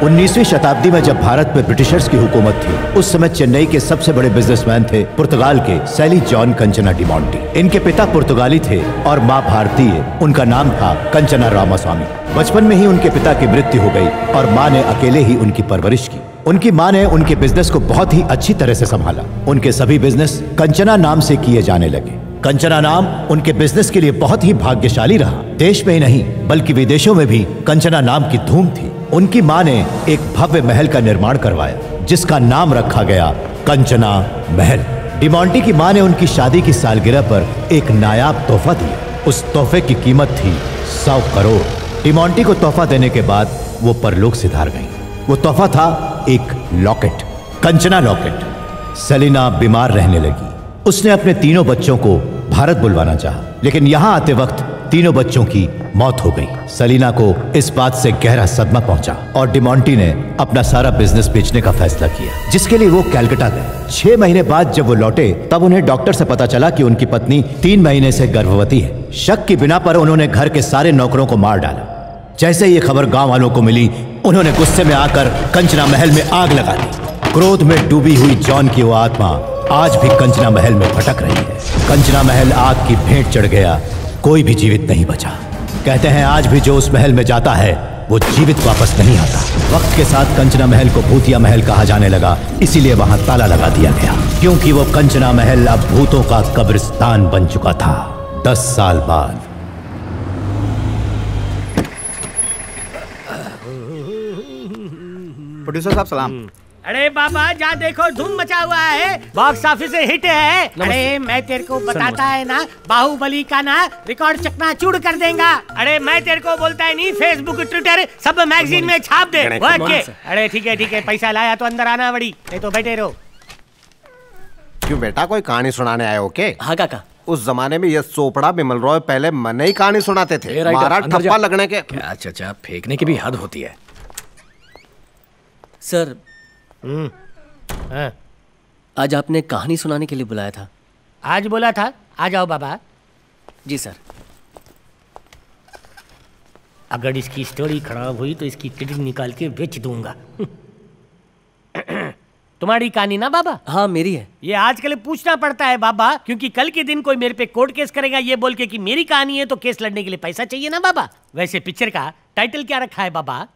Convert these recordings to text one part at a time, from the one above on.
19वीं शताब्दी में जब भारत में ब्रिटिशर्स की हुकूमत थी, उस समय चेन्नई के सबसे बड़े बिजनेसमैन थे पुर्तगाल के सैली जॉन कंचना डिमोंटी। इनके पिता पुर्तगाली थे और माँ भारतीय। उनका नाम था कंचना रामास्वामी। बचपन में ही उनके पिता की मृत्यु हो गई और माँ ने अकेले ही उनकी परवरिश की। उनकी माँ ने उनके बिजनेस को बहुत ही अच्छी तरह से संभाला। उनके सभी बिजनेस कंचना नाम से किए जाने लगे। कंचना नाम उनके बिजनेस के लिए बहुत ही भाग्यशाली रहा। देश में ही नहीं बल्कि विदेशों में भी कंचना नाम की धूम थी। उनकी माँ ने एक भव्य महल का निर्माण करवाया जिसका नाम रखा गया कंचना महल। डिमोंटी की माँ ने उनकी शादी की सालगिरह पर एक नायाब तोहफा दिया। उस तोहफे की कीमत थी 100 करोड़। डिमोंटी को तोहफा देने के बाद वो परलोक सिधार गई। वो तोहफा था एक लॉकेट, कंचना लॉकेट। सेलिना बीमार रहने लगी। उसने अपने तीनों बच्चों को भारत बुलवाना चाहा, लेकिन यहाँ आते वक्त तीनों बच्चों की मौत हो गई। सेलिना को इस बात से गहरा सदमा पहुंचा और डिमोंटी ने अपना सारा बिजनेस बेचने का फैसला किया, जिसके लिए वो कलकत्ता गए। 6 महीने बाद जब वो लौटे तब उन्हें डॉक्टर से पता चला कि उनकी पत्नी 3 महीने से गर्भवती है। शक की बिना पर उन्होंने घर के सारे नौकरों को मार डाला। जैसे ये खबर गाँव वालों को मिली, उन्होंने गुस्से में आकर कंचना महल में आग लगा दी। क्रोध में डूबी हुई जॉन की वो आत्मा आज भी कंचना महल में भटक रही है। कंचना महल आग की भेंट चढ़ गया, कोई भी जीवित नहीं बचा। कहते हैं आज भी जो उस महल में जाता है वो जीवित वापस नहीं आता। वक्त के साथ कंचना महल को भूतिया महल कहा जाने लगा, इसीलिए वहां ताला लगा दिया गया, क्योंकि वो कंचना महल अब भूतों का कब्रिस्तान बन चुका था। 10 साल बाद प्रोड्यूसर साहब सलाम। अरे बाबा जहाँ देखो धूम मचा हुआ है, बॉक्स ऑफिस से हिट है। अरे मैं तेरे को बताता है ना, बाहुबली का ना रिकॉर्ड चकनाचूर कर देगा। अरे मैं तेरे को बोलता है नहीं, फेसबुक ट्विटर सब मैगजीन में छाप दे। अरे ठीक है पैसा लाया तो अंदर आना बड़ी, नहीं तो बैठे रहो। क्यों बेटा, कोई कहानी सुनाने आए हो के? हाँ काका। उस जमाने में ये चोपड़ा बिमल रॉय पहले मन ही कहानी सुनाते थे, मारा ठप्पा लगने के। क्या चाचा, फेंकने की भी हद होती है। सर आज आपने कहानी सुनाने के लिए बुलाया था। आज बोला था, आ जाओ बाबा। जी सर। अगर इसकी स्टोरी खराब हुई तो इसकी क्लिप निकाल के बेच दूंगा। तुम्हारी कहानी ना बाबा? हाँ मेरी है। ये आजकल पूछना पड़ता है बाबा, क्योंकि कल के दिन कोई मेरे पे कोर्ट केस करेगा ये बोल के कि मेरी कहानी है, तो केस लड़ने के लिए पैसा चाहिए ना बाबा। वैसे पिक्चर का टाइटल क्या रखा है बाबा?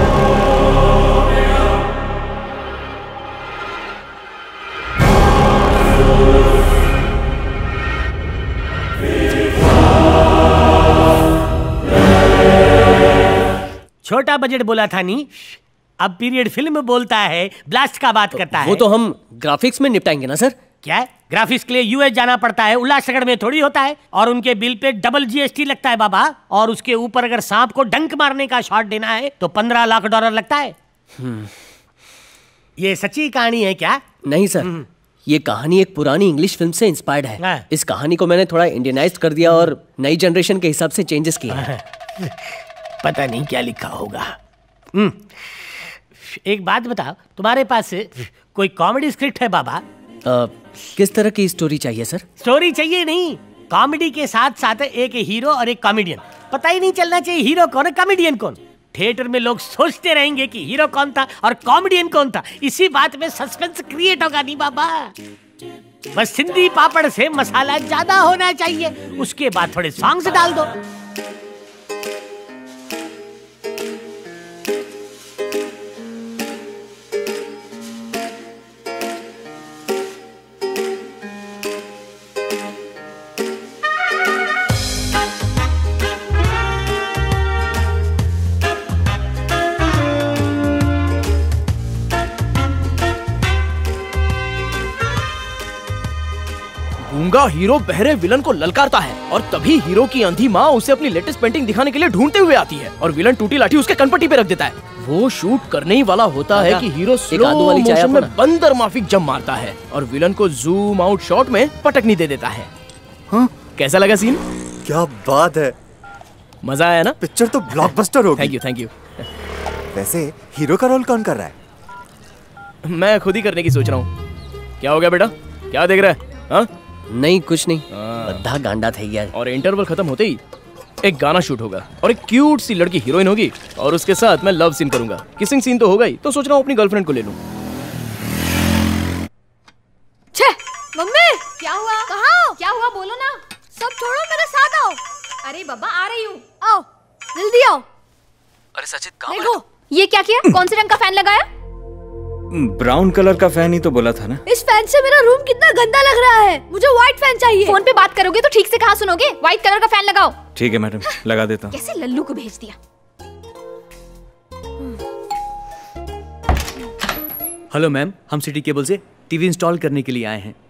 छोटा बजट बोला था नी, अब पीरियड फिल्म बोलता है, ब्लास्ट का बात करता है। वो तो हम ग्राफिक्स में निपटाएंगे ना सर। क्या है? ग्राफिक्स के लिए यूएस जाना पड़ता है, उल्लासनगर में थोड़ी होता है। और उनके बिल पे डबल जीएसटी लगता है बाबा। और उसके ऊपर अगर सांप को डंक मारने का शॉट देना है तो $15 लाख लगता है। ये सच्ची कहानी है क्या? नहीं सर, ये कहानी एक पुरानी इंग्लिश फिल्म से इंस्पायर्ड है। इस कहानी को मैंने थोड़ा इंडियनाइज कर दिया और नई जनरेशन के हिसाब से चेंजेस किए। पता नहीं क्या लिखा होगा। एक बात बताओ, तुम्हारे पास कोई कॉमेडी स्क्रिप्ट है बाबा? किस तरह की स्टोरी चाहिए सर? स्टोरी चाहिए नहीं, कॉमेडी के साथ साथ एक हीरो और एक कॉमेडियन। पता ही नहीं चलना चाहिए हीरो कौन है कॉमेडियन कौन। थिएटर में लोग सोचते रहेंगे कि हीरो कौन था और कॉमेडियन कौन था। इसी बात में सस्पेंस क्रिएट होगा नहीं बाबा। बस सिंधी पापड़ से मसाला ज्यादा होना चाहिए, उसके बाद थोड़े सॉन्ग्स डाल दो। गूंगा हीरो बहरे विलन को ललकारता है और तभी हीरो की अंधी माँ उसे अपनी लेटेस्ट पेंटिंग दिखाने के लिए ढूंढते हुए आती है और विलन टूटी लाठी उसके कनपट्टी पे रख देता है। वो शूट करने ही वाला होता है कि हीरो स्लो मोशन में बंदर माफिक जंप मारता है और विलन को जूम आउट शॉट में पटकनी दे देता है। हाँ? कैसा लगा सीन? क्या बात है, मजा आया ना? पिक्चर तो ब्लॉकबस्टर होगी। Thank you. वैसे हीरो का रोल कौन कर रहा है? मैं खुद ही करने की सोच रहा हूँ। क्या हो गया बेटा, क्या देख रहा है? हाँ? नहीं कुछ नहीं, बद्धा गांडा थे यार। और इंटरवल खत्म होते ही एक गाना शूट होगा और एक क्यूट सी लड़की हीरोइन होगी और उसके साथ मैं लव सीन करूंगा। किसिंग सीन तो होगा ही, तो सोच रहा हूँ अपनी गर्लफ्रेंड को ले लूं। छे, मम्मी क्या हुआ? कहाँ हो? क्या हुआ बोलो ना। सब छोड़ो, मेरे साथ आओ। अरे बाबा आ रही हूँ, आओ जल्दी आओ। अरे सचित कहाँ? देखो ये क्या किया? कौन से रंग का फैन लगाया? ब्राउन कलर का फैन ही तो बोला था ना। इस फैन से मेरा रूम कितना गंदा लग रहा है। मुझे व्हाइट फैन चाहिए। फोन पे बात करोगे तो ठीक से कहाँ सुनोगे? व्हाइट कलर का फैन लगाओ। ठीक है मैडम, लगा देता हूँ। कैसे लल्लू को भेज दिया। हेलो मैम, हम सिटी केबल से टीवी इंस्टॉल करने के लिए आए हैं।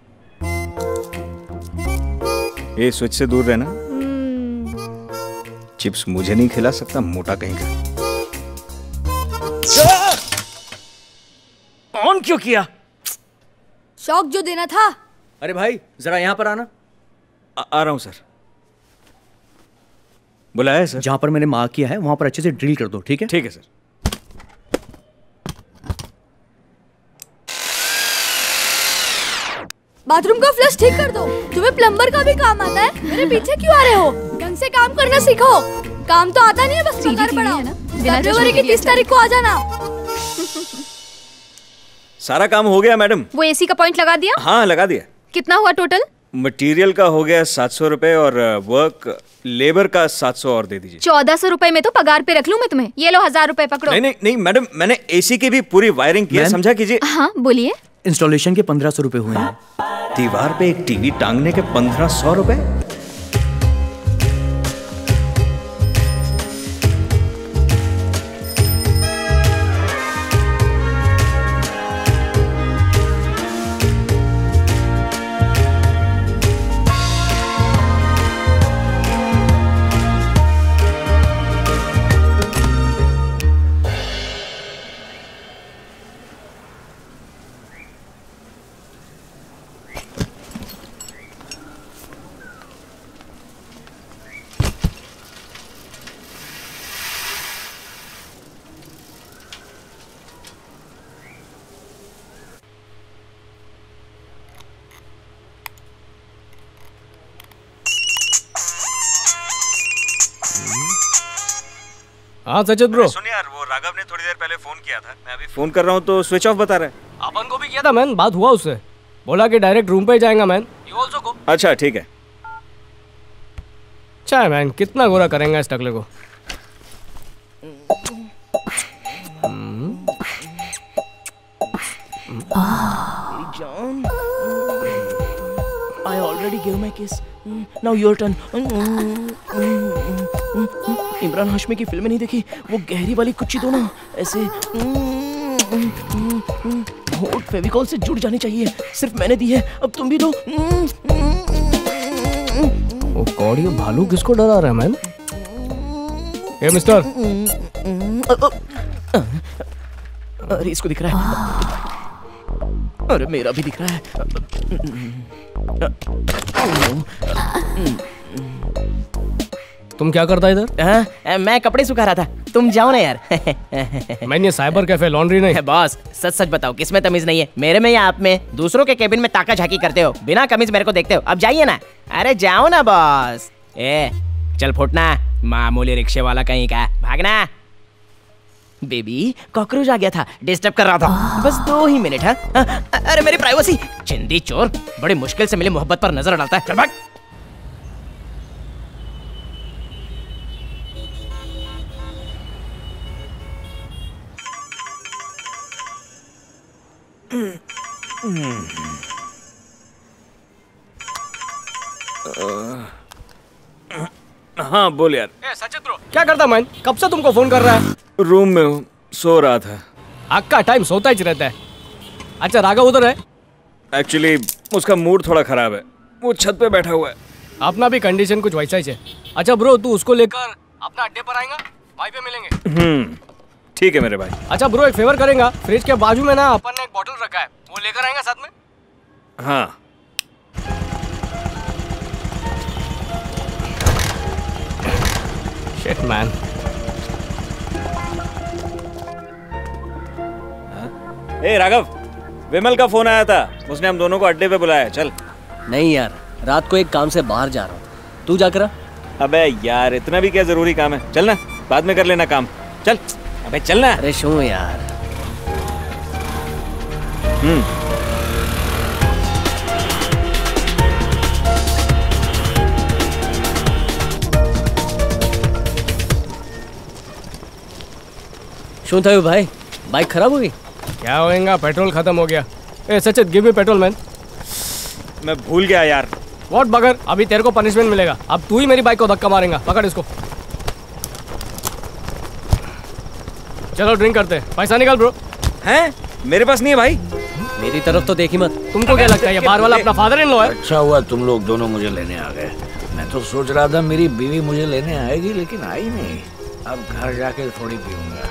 ये स्विच से दूर रहना। चिप्स मुझे नहीं खिला सकता, मोटा कहीं का। ऑन क्यों किया? शॉक जो देना था। अरे भाई जरा यहाँ पर आना। आ रहा हूँ सर। बुलाया है सर? जहाँ पर मैंने मार्क किया है वहाँ पर अच्छे से ड्रिल कर दो, ठीक है? ठीक है सर। बाथरूम का फ्लश ठीक कर दो। तुम्हें प्लम्बर का भी काम आता है? मेरे पीछे क्यों आ रहे हो? ढंग से काम करना सीखो। काम तो आता नहीं है, बस पगार बढ़ाओ। फरवरी की 30 तारीख को आ जाना। सारा काम हो गया मैडम। वो एसी का पॉइंट लगा दिया? हाँ लगा दिया। कितना हुआ टोटल? मटेरियल का हो गया 700 रुपए और वर्क लेबर का 700 और दे दीजिए। 1400 रुपए में तो पगार पे रख लूं मैं तुम्हें। ये लो 1000 रुपए पकड़ो। नहीं नहीं नहीं मैडम, मैंने एसी की भी पूरी वायरिंग की है, समझा कीजिए। हाँ बोलिए। इंस्टॉलेशन के 1500 रुपए हुए हैं। दीवार पे एक टीवी टांगने के 1500 रुपए? हाँ सचित ब्रो। सुन यार, वो राघव ने थोड़ी देर पहले फोन किया था। मैं अभी फोन कर रहा हूँ तो स्विच ऑफ बता रहा है। अपन को भी किया था मैन, बात हुआ उससे। बोला कि डायरेक्ट रूम पे ही जाएगा मैन। You also go. अच्छा ठीक है। अच्छा मैन, कितना गोरा करेंगे इस टकले को। John, I already gave my kiss. Now your turn. Imran Hashmi की फिल्में नहीं देखी? वो गहरी वाली कुच्ची दो ना, ऐसे होठ फेविकॉल से जुड़ जानी चाहिए। सिर्फ मैंने दी है, अब तुम भी दो। वो कौड़ी भालू किसको डरा रहा है मैन? ए मिस्टर। अरे इसको दिख रहा है। अरे मेरा भी दिख रहा है। तुम क्या करता इधर? मैं कपड़े सुखा रहा था। तुम जाओ ना यार। मैंने साइबर कैफे लॉन्ड्री नहीं है बॉस। सच सच बताओ, किसमें तमीज नहीं है, मेरे में या आप में? दूसरों के केबिन में ताका झाकी करते हो, बिना कमीज मेरे को देखते हो। अब जाइए ना। अरे जाओ ना बॉस। ए चल फुटना, मामूली रिक्शे वाला कहीं का। भागना। बेबी कॉकरोच आ गया था, डिस्टर्ब कर रहा था। बस 2 ही मिनट है। अरे मेरी प्राइवेसी। चिंदी चोर, बड़ी मुश्किल से मिली मोहब्बत पर नजर डालता है। चल भाग। हाँ बोल यार। सचित ब्रो, क्या करता मैं? कब से तुमको फोन कर रहा है? रूम में हूँ, सो रहा था। आग का टाइम सोता ही रहता है। अच्छा राघव उधर है? एक्चुअली उसका मूड थोड़ा खराब है, वो छत पे बैठा हुआ है। अपना भी कंडीशन कुछ वैसा ही है। अच्छा ब्रो, तू उसको लेकर अपना अड्डे पर आएगा, भाई पे मिलेंगे। ठीक है मेरे भाई। अच्छा ब्रो, एक फेवर करेगा? फ्रिज के बाजू में ना अपन ने एक बॉटल रखा है, वो लेकर आएगा साथ में? हाँ। Shit man. ए राघव, विमल का फोन आया था, उसने हम दोनों को अड्डे पे बुलाया। चल। नहीं यार, रात को एक काम से बाहर जा रहा हूँ, तू जाकर। अबे यार इतना भी क्या जरूरी काम है, चल ना बाद में कर लेना काम, चल। अबे चल ना। अरे शो यार। शो था भाई, बाइक खराब हो गई? क्या होएगा, पेट्रोल खत्म हो गया। ए Sachit, give me petrol man. मैं भूल गया यार। व्हाट बगर, अभी तेरे को पनिशमेंट मिलेगा। अब तू ही मेरी बाइक को धक्का मारेगा, पकड़ इसको। चलो ड्रिंक करते हैं, पैसा निकाल ब्रो। हैं? मेरे पास नहीं है भाई। मेरी तरफ तो देखी मत। तुमको क्या लगता है ये बार वाला अपना फादर इन लॉ है? अच्छा हुआ तुम लोग दोनों मुझे लेने आ गए। मैं तो सोच रहा था मेरी बीवी मुझे लेने आएगी, लेकिन आई नहीं। अब घर जाके थोड़ी पीऊंगा।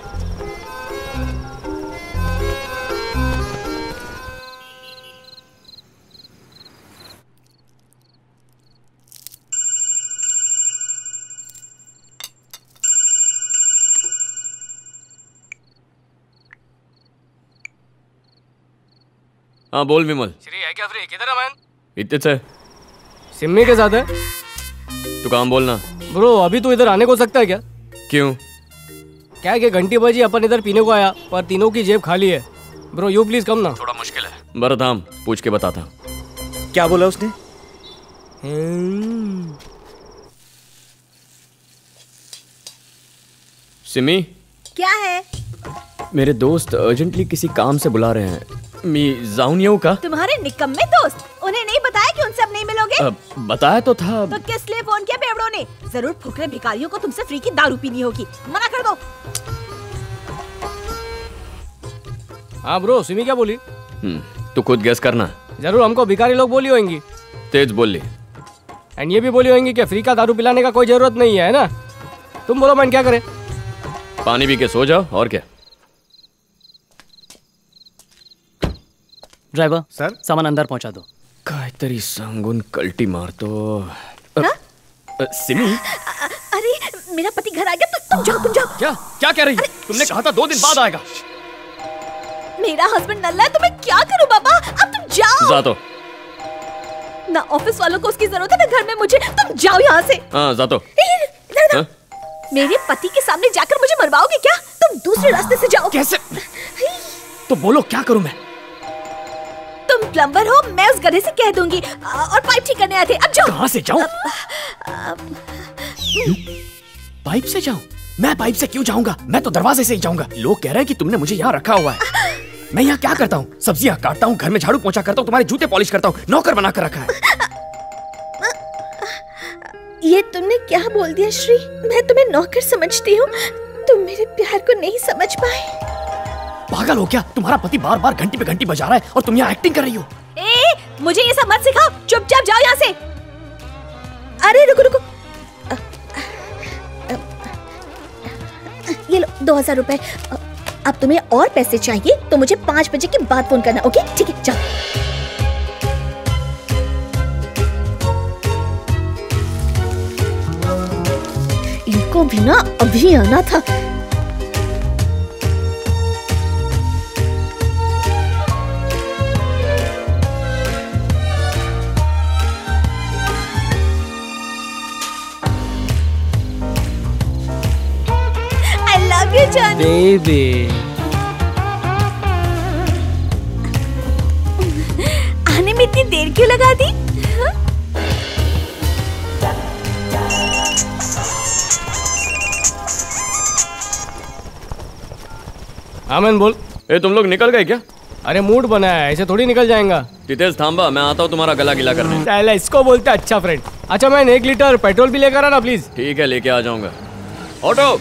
हाँ बोल विमल। श्री है क्या फ्री? किधर है मैन? इतने से सिम्मी के साथ है। तू काम बोलना। ब्रो अभी तो इधर आने को सकता है क्या? क्यों? क्या है कि घंटी बजी, अपन इधर पीने को आया पर तीनों की जेब खाली है। ब्रो यू प्लीज कम ना। थोड़ा मुश्किल है। बरदाम पूछ के बताता। क्या बोला उसने? सिमी क्या है? मेरे दोस्त अर्जेंटली किसी काम से बुला रहे हैं। मैं जाऊं यूं का? तुम्हारे निकम्मे दोस्त, उन्हें नहीं बताया कि उनसे अब नहीं मिलोगे? बताया तो था। तो किस लिए फोन किया बेवड़ों ने? जरूर फुकरे भिखारियों को तुमसे फ्री की दारू पीनी होगी, मना कर दो। हाँ ब्रो, सिमी क्या बोली? तू खुद गेस करना। जरूर हमको भिखारी लोग बोली होंगी। तेज बोली। एंड ये भी बोली होंगी कि फ्री का दारू पिलाने का कोई जरूरत नहीं है ना? तुम बोलो मैं क्या करे? पानी पी के सो जाओ और क्या। ड्राइवर सर, सामान अंदर पहुंचा दो। कायतरी सांगुन कल्टी मार तो। सिमी। अरे मेरा पति घर आ गया, तो तुम जाओ, तुम जाओ। क्या क्या कह रही है? तुमने कहा था 2 दिन बाद आएगा। मेरा हस्बैंड नल्ला है तो मैं क्या करूं बाबा? अब तुम जाओ। जा तो। ना ऑफिस वालों को उसकी जरूरत है, ना घर में मुझे। तुम जाओ यहाँ से। हाँ जा तो। मेरे पति के सामने जाकर मुझे मरवाओगे क्या? तुम दूसरे रास्ते से जाओ। कैसे? तो बोलो क्या करूं मैं? तुम प्लम्बर हो, मैं उस गधे से कह दूंगी। और पाइप ठीक करने आए थे, अब जाओ। कहाँ से जाऊं? पाइप से जाऊं? मैं पाइप से क्यों जाऊंगा? मैं तो दरवाजे से ही जाऊंगा। लोग कह रहे हैं कि तुमने मुझे यहाँ रखा हुआ है। मैं यहाँ क्या करता हूँ? सब्जियाँ काटता हूँ, घर में झाड़ू पोंछा करता हूँ, तुम्हारे जूते पॉलिश करता हूँ, नौकर बना कर रखा है। ये तुमने क्या बोल दिया श्री? मैं तुम्हें नौकर समझती हूँ, तुम मेरे प्यार को नहीं समझ पाए। पागल हो क्या? तुम्हारा पति बार बार घंटी पे घंटी बजा रहा है और तुम यहाँ एक्टिंग कर रही हो। मुझे ये सब मत सिखाओ, चुपचाप जाओ यहाँ से। अरे रुको रुको, ये लो 2000 रुपए। अब तुम्हें और पैसे चाहिए तो मुझे 5 बजे के बाद फोन करना, ओके? ठीक है, जाओ। इनको भी ना अभी आना था। बेबी आने में इतनी देर क्यों लगा दी? आमन बोल। तुम लोग निकल गए क्या? अरे मूड बना है, ऐसे थोड़ी निकल जाएगा। तितेश थांबा, मैं आता हूँ तुम्हारा गला गिला करने। चल इसको बोलते अच्छा फ्रेंड। अच्छा मैं 1 लीटर पेट्रोल भी लेकर आना प्लीज। ठीक है, लेके आ जाऊंगा। ऑटो।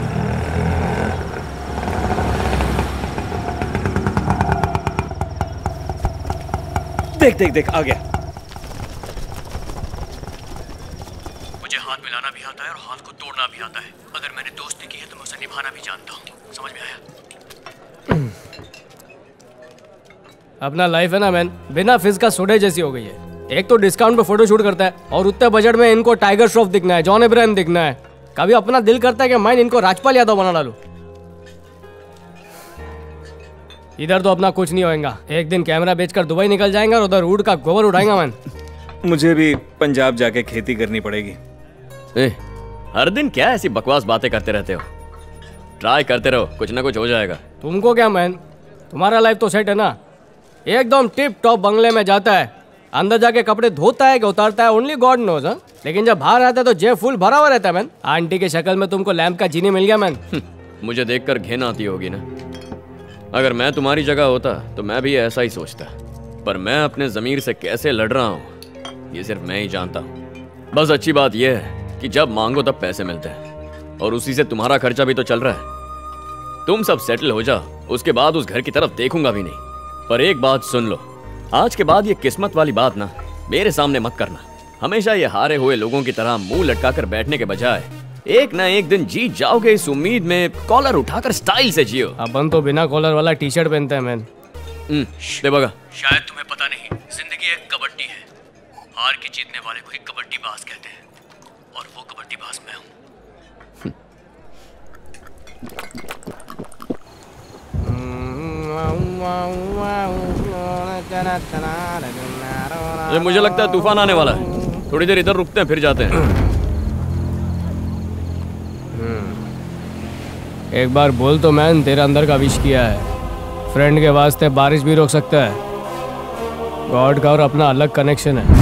देख देख देख आ गया। मुझे हाथ मिलाना भी आता है और हाथ को तोड़ना भी आता है। अगर मैंने दोस्ती की है तो मैं उसे निभाना भी जानता हूँ। समझ में आया? अपना लाइफ है ना मैन, बिना फिज का सोडे जैसी हो गई है। एक तो डिस्काउंट पे फोटो शूट करता है और उतने बजट में इनको टाइगर श्रॉफ दिखना है, जॉन अब्राहम दिखना है। कभी अपना दिल करता है कि मैं इनको राजपाल यादव बना डालूं। इधर तो अपना कुछ नहीं होएगा। एक दिन कैमरा बेचकर दुबई निकल जाएंगे और उधर ऊँट का गोबर उड़ाएंगा मैन। मुझे भी पंजाब जाके खेती करनी पड़ेगी। हर दिन क्या ऐसी बकवास बातें करते रहते हो? ट्राई करते रहो, कुछ ना कुछ हो जाएगा। तुमको क्या मैन, तुम्हारा लाइफ तो सेट है ना, एकदम टिप टॉप बंगले में जाता है, अंदर जाके कपड़े धोता है कि उतारता है ओनली गॉड नोज। लेकिन जब बाहर आता है तो जेब फुल भरा हुआ रहता है मैन। आंटी की शक्ल में तुमको लैंप का जीनी मिल गया मैन। मुझे देखकर घिन आती होगी ना। अगर मैं तुम्हारी जगह होता तो मैं भी ऐसा ही सोचता, पर मैं अपने ज़मीर से कैसे लड़ रहा हूँ ये सिर्फ मैं ही जानता हूँ। बस अच्छी बात यह है कि जब मांगो तब पैसे मिलते हैं, और उसी से तुम्हारा खर्चा भी तो चल रहा है। तुम सब सेटल हो जाओ, उसके बाद उस घर की तरफ देखूंगा भी नहीं। पर एक बात सुन लो, आज के बाद ये किस्मत वाली बात ना मेरे सामने मत करना। हमेशा ये हारे हुए लोगों की तरह मुंह लटकाकर बैठने के बजाय एक ना एक दिन जीत जाओगे इस उम्मीद में कॉलर उठाकर स्टाइल से जियो। अपन तो बिना कॉलर वाला टी शर्ट पहनते हैं मैन। देवगा, शायद तुम्हें पता नहीं, जिंदगी एक कबड्डी है। हार के जीतने वाले को ही कबड्डी बाज कहते हैं, और वो कबड्डी बाज मैं हूँ। मुझे लगता है तूफान आने वाला है, थोड़ी देर इधर रुकते हैं फिर जाते हैं। एक बार बोल तो मैन, तेरे अंदर का विश किया है, फ्रेंड के वास्ते बारिश भी रोक सकता है। गॉड का और अपना अलग कनेक्शन है।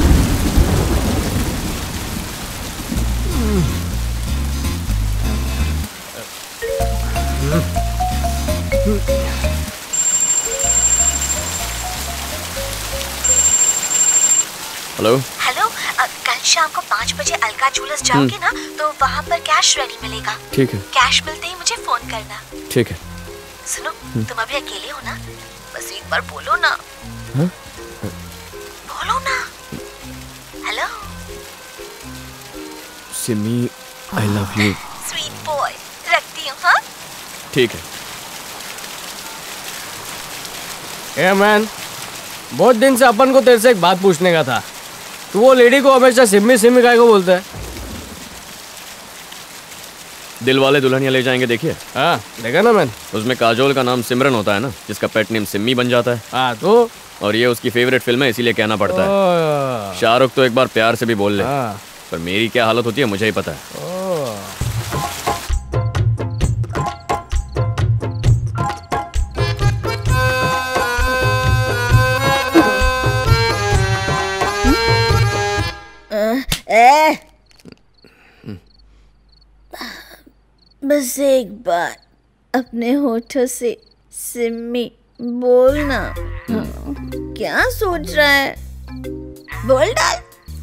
हेलो हेलो, कल शाम को 5 बजे अलका ज्वेलर्स जाओगे ना, तो वहाँ पर कैश रेडी मिलेगा। ठीक है। कैश मिलते ही मुझे फोन करना। ठीक है। सुनो, तुम अभी अकेले हो ना, बस एक बार बोलो ना। हाँ? बोलो ना। Hello Simi, I love you. Sweet boy, रखती हूँ। हाँ ठीक है। ए मैन, बहुत दिन से अपन को तेरे से एक बात पूछने का था। तू वो लेडी को हमेशा सिम्मी सिम्मी काय को बोलता है? दिल वाले दुल्हनिया ले जाएंगे, देखिए। हाँ देखा ना मैंने। उसमें काजोल का नाम सिमरन होता है ना, जिसका पेट नेम सिम्मी बन जाता है। हाँ तो? और ये उसकी फेवरेट फिल्म है, इसीलिए कहना पड़ता है। शाहरुख तो एक बार प्यार से भी बोल ले, पर मेरी क्या हालत होती है मुझे ही पता है। बस एक बार अपने होठों से सिम्मी बोलना। क्या सोच रहा है? बोल डाल।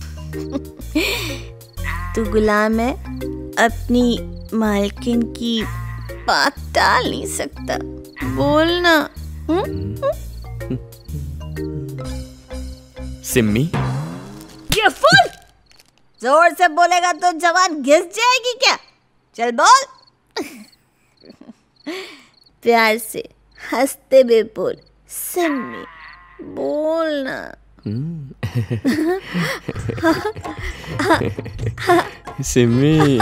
तू गुलाम है, अपनी मालकिन की बात टाल नहीं सकता। बोलना। सिम्मी, ये फुल जोर से बोलेगा तो जवान घिस जाएगी क्या? चल बोल। प्यार से हंसते हुए बोल, सिम्मी बोलना। सिम्मी,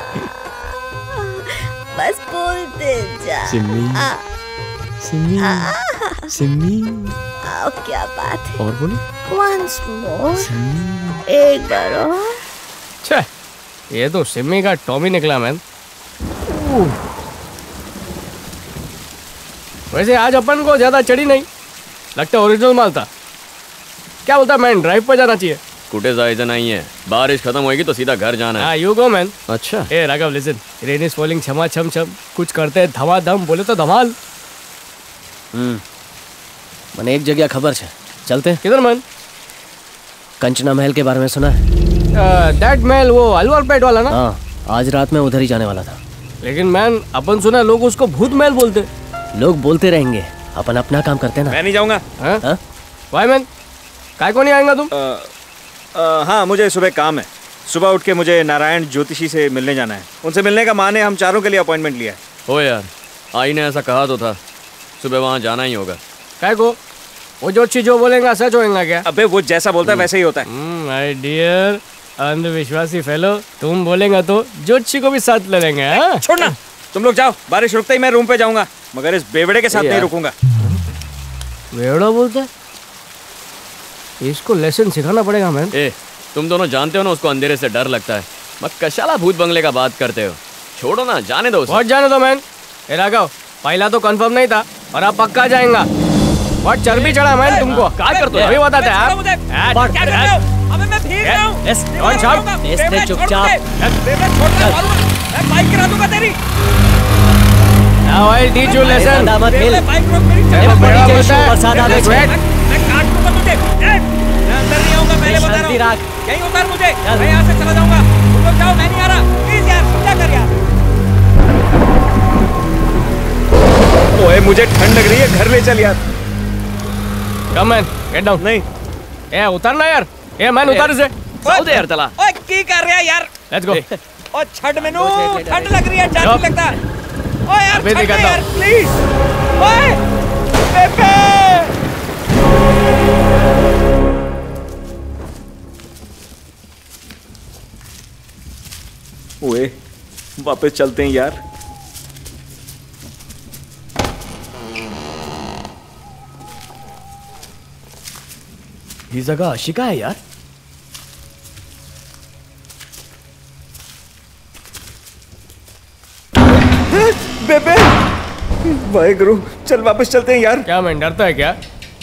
बस बोलते जा। सिम्मी, सिम्मी, सिम्मी। क्या बात है? और बोलो। Once more, एक बार और। छे, ये तो सिम्मी का टॉमी निकला मैन। वैसे आज अपन को ज्यादा चढ़ी नहीं, लगता ओरिजिनल माल था। क्या बोलता मैन, ड्राइव पर जाना चाहिए? कुटे जायजा नहीं है, बारिश खत्म होगी तो सीधा घर जाना है। हाँ यू गो मैन। अच्छा। ए Raghav listen, rain is falling छमा छम छम, कुछ करते हैं धमाधम, बोले तो धमाल। मैंने एक जगह खबर है, चलते हैं। किधर मैन? कंचना महल के बारे में सुना है? दैट महल, वो अलवर पेट वाला ना? हाँ, आज रात में उधर ही जाने वाला था। लेकिन मैन, अपन सुना लोग उसको भूत महल बोलते। लोग बोलते रहेंगे, अपन अपना काम करते ना। मैं नहीं जाऊंगा। वाई मैन, काय को नहीं आएगा तुम? हाँ, मुझे सुबह काम है। सुबह उठ के मुझे नारायण ज्योतिषी से मिलने जाना है। उनसे मिलने का माने हम चारों के लिए अपॉइंटमेंट लिया है। हो यार, आई ने ऐसा कहा तो था, सुबह वहाँ जाना ही होगा। काय को? वो ज्योतिषी जो बोलेगा सच होएगा क्या? अबे वो जैसा बोलता है वैसे ही होता है। माय डियर अंधविश्वासी फेलो, तुम बोलेगा तो ज्योतिषी को भी साथ ले लेंगे। छोड़ना, तुम लोग जाओ। बारिश रुकते ही मैं रूम पे जाऊंगा, मगर इस बेवड़े के साथ नहीं रुकूंगा। बेवड़ा बोलता है? इसको लेसन सिखाना पड़ेगा मैन। ए, तुम दोनों जानते हो ना उसको अंधेरे से डर लगता है। मत कशाला भूत बंगले का बात करते हो? छोड़ो ना, जाने दो उसे। बहुत जाने दो मैन। ए राघव, पहला तो कंफर्म नहीं था और अब पक्का जाएगा। बहुत चर्बी चढ़ा मैन तुमको। क्या करते हो? अभी बताते हैं आप। क्या कर रहे हो? अबे मैं भीग रहा हूँ। चुपचाप। मैं बाइक गिरा दूंगा तेरी। Now I'll teach you lesson। मत खेल। बाइक रोक मेरी। बड़ा बोलता है। बरसात आ गई। मैं काट दूंगा तुझे। मैं अंदर नहीं आऊंगा, पहले बता रहा हूँ। यहीं उतार मुझे। मैं यहाँ से चला जाऊंगा। तुम लोग जाओ, मैं नहीं आ रहा। प्लीज यार, समझा कर यार। ओए मुझे ठंड लग रही है, घर ले चल यार। Come man, get down। नहीं। ए उतारना यार। ए मैन उतार इसे। जाओ दे यार, चला। ओए की कर रहा है यार? Let's go। ओ छड़ मेनू, ठंड लग रही है, डर नहीं लगता। ओए यार, अबे छड़ दिखाता यार, प्लीज। ओए बेबे। ओए वापस चलते हैं यार। ये जगह आशिका है यार। बेबे, वाहेगुरु, चल वापस चलते हैं यार। क्या मैन, डरता है क्या?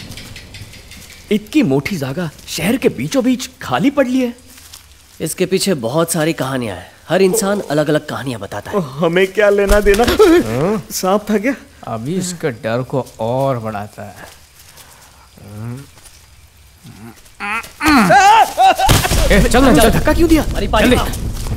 इतनी मोटी जगह शहर के बीचों बीच खाली पड़ी है। इसके पीछे बहुत सारी कहानियां हैं। हर इंसान अलग अलग कहानियां बताता है। हमें क्या लेना देना? सांप था क्या? अभी इसका डर को और बढ़ाता है। चल ना, चल। धक्का क्यों दिया? अरे पानी जल्दी।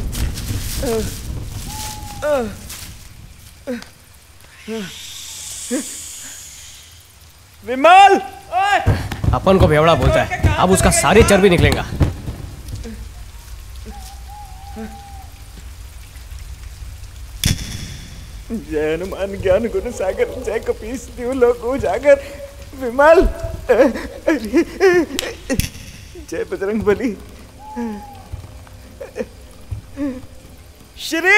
विमल, अपन को भेवड़ा बोलता है। अब उसका सारी चर्बी निकलेगा। जय हनुमान ज्ञान गुण सागर, जय कपीस तिहु लोक उजागर। विमल, जय बजरंग बली। श्री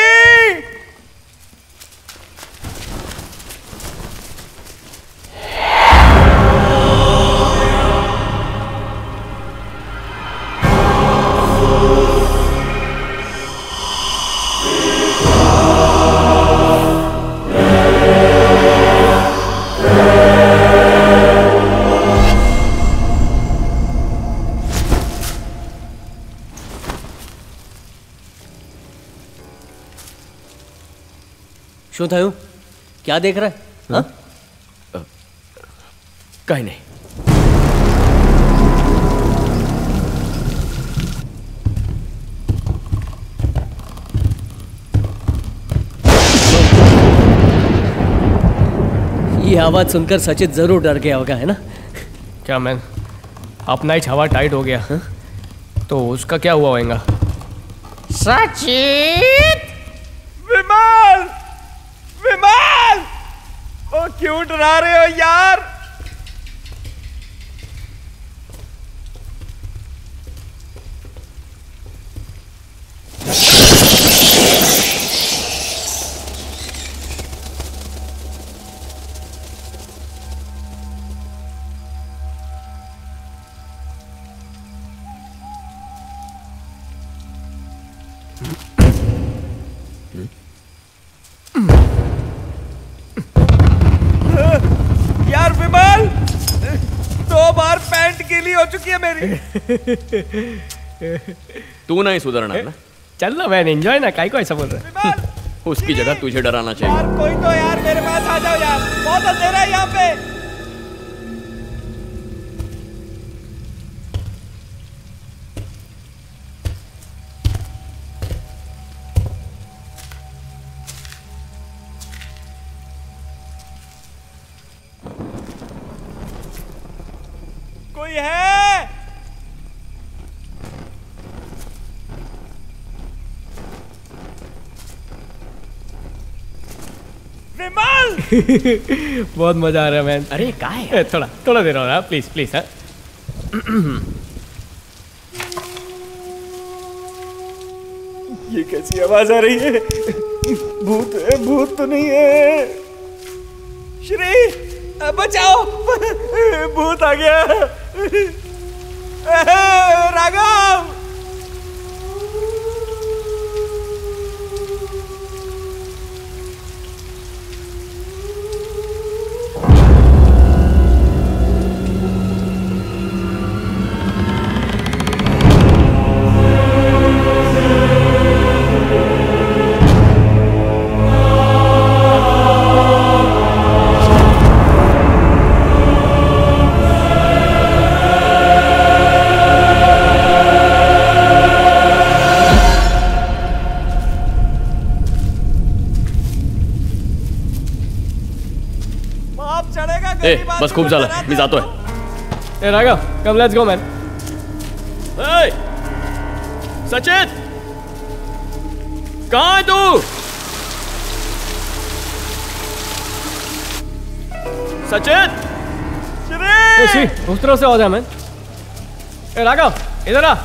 શું થયું? क्या देख रहा है? हाँ? कहीं नहीं। ये आवाज सुनकर सचित जरूर डर गया होगा, है ना? क्या मैन, अपना ही छावा टाइट हो गया। हा? तो उसका क्या हुआ होगा? सचित! विमल! विमल! ओ क्यों डरा रहे हो यार? यार विमल, 2 बार पैंट गीली हो चुकी है मेरी। तू नहीं सुधरना ना? चल ना मैन, एंजॉय ना। काय को ऐसा बोल रहा है? उसकी जगह तुझे डराना चाहिए। यार कोई तो यार मेरे पास आ जाओ यार, बहुत अंधेरा है यहाँ पे। कोई है? विमल! बहुत मजा आ रहा है मैन। अरे क्या है? थोड़ा थोड़ा देर और प्लीज प्लीज। हाँ, ये कैसी आवाज आ रही है? भूत है? भूत तो नहीं है। श्री, बचाओ, भूत आ गया। राघव, बस खूप झालं, मी जातोय. ए Raghav, come let's go man. Sachin, कहाँ है तू? सचिन, उस तरफ से हो जा मैन. ए राघव, इधर आ.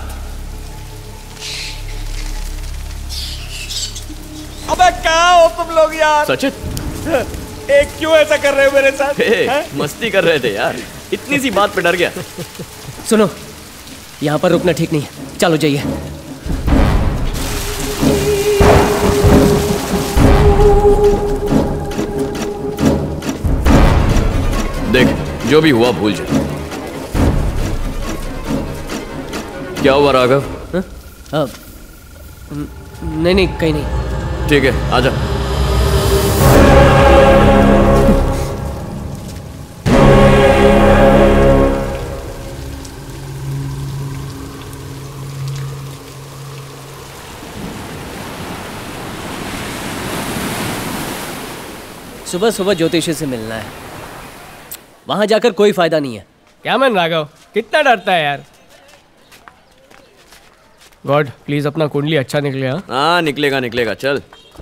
अबे क्या हो तुम लोग यार? सचिन, एक क्यों ऐसा कर रहे हो मेरे साथ? मस्ती कर रहे थे यार, इतनी सी बात पे डर गया. सुनो, यहाँ पर रुकना ठीक नहीं है, चलो जाइए. देख, जो भी हुआ भूल जा. क्या हुआ राघव? नहीं नहीं, कहीं नहीं. ठीक है, आजा. सुबह सुबह ज्योतिषी से मिलना है. वहां जाकर कोई फायदा नहीं है. क्या मैन राघव, कितना डरता है यार. गॉड प्लीज अपना कुंडली अच्छा निकले. हाँ निकलेगा निकलेगा, चल.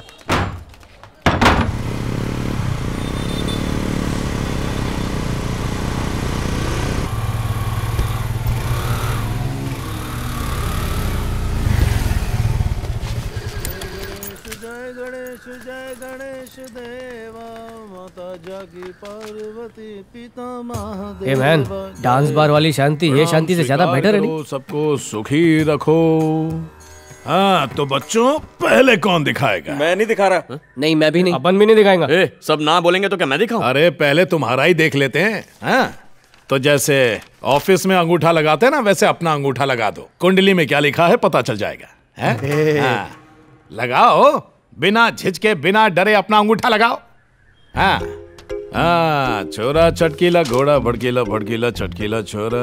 जय गणेश देवा, माता जागी पार्वती, पिता महादेव. ए मैन, डांस बार वाली शांति ये शांति से ज्यादा बेटर है नहीं? सबको सुखी रखो. हाँ तो बच्चों, पहले कौन दिखाएगा? मैं नहीं दिखा रहा. नहीं, मैं भी नहीं. अपन भी नहीं दिखाएगा. सब ना बोलेंगे तो क्या मैं दिखाऊं? अरे पहले तुम्हारा ही देख लेते हैं. हाँ तो जैसे ऑफिस में अंगूठा लगाते हैं ना, वैसे अपना अंगूठा लगा दो. कुंडली में क्या लिखा है पता चल जाएगा. हाँ, लगाओ, बिना झिझके बिना डरे अपना अंगूठा लगाओ. हाँ हाँ, छोरा चटकीला, घोड़ा भड़कीला, भड़कीला चटकीला छोरा.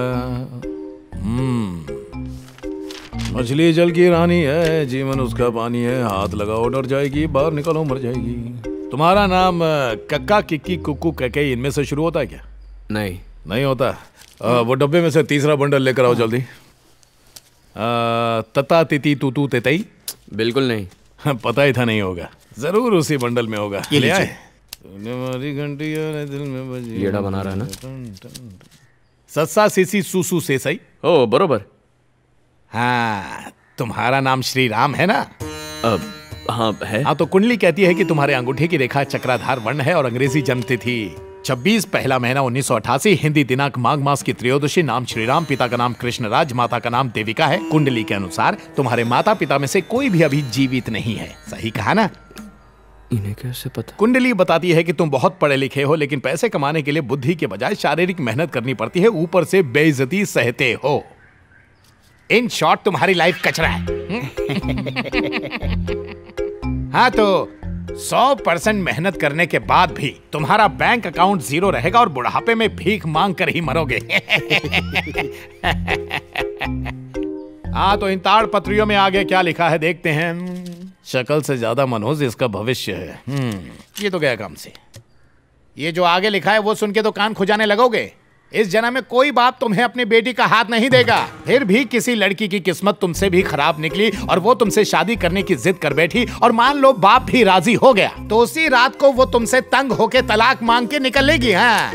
मछली जल की रानी है, जीवन उसका पानी है. हाथ लगाओ डर जाएगी, बाहर निकलो मर जाएगी. तुम्हारा नाम कक्का, किक्की, कुक्कू, कैके इनमें से शुरू होता है क्या? नहीं. नहीं होता. वो डब्बे में से तीसरा बंडल लेकर आओ जल्दी. तता तिती तूतू तेतई. बिल्कुल नहीं. पता ही था नहीं होगा, जरूर उसी बंडल में होगा. ये ले आए. हमारी घंटियों दिल में बजी. येड़ा बना रहा है ना. सस्सा सीसी सूसू से सही. ओ बरोबर. हाँ, तुम्हारा नाम श्री राम है ना? हाँ है. हाँ तो कुंडली कहती है कि तुम्हारे अंगूठे की रेखा चक्राधार वर्ण है और अंग्रेजी जन्म तिथि 26 पहला महीना 1988, हिंदी दिनांक माघ मास की त्रयोदशी. नाम श्री राम, पिता का नाम कृष्णराज, माता का नाम देविका है. कुंडली के अनुसार तुम्हारे माता पिता में से कोई भी अभी जीवित नहीं है. सही कहा ना? इन्हें कैसे पता? कुंडली बताती है कि तुम बहुत पढ़े लिखे हो, लेकिन पैसे कमाने के लिए बुद्धि के बजाय शारीरिक मेहनत करनी पड़ती है. ऊपर से बेइज्जती सहते हो. इन शॉर्ट तुम्हारी लाइफ कचरा है. हाँ तो 100% मेहनत करने के बाद भी तुम्हारा बैंक अकाउंट 0 रहेगा और बुढ़ापे में भीख मांग कर ही मरोगे. हाँ तो इन ताड़पत्रियों में आगे क्या लिखा है देखते हैं. शक्ल से ज्यादा मनोज इसका भविष्य है. ये तो गया काम से. ये जो आगे लिखा है वो सुन के तो कान खुजाने लगोगे. इस जन्म में कोई बाप तुम्हें अपनी बेटी का हाथ नहीं देगा. फिर भी किसी लड़की की किस्मत तुमसे भी खराब निकली और वो तुमसे शादी करने की जिद कर बैठी, और मान लो बाप भी राजी हो गया, तो उसी रात को वो तुमसे तंग होके तलाक मांग के निकलेगी. हाँ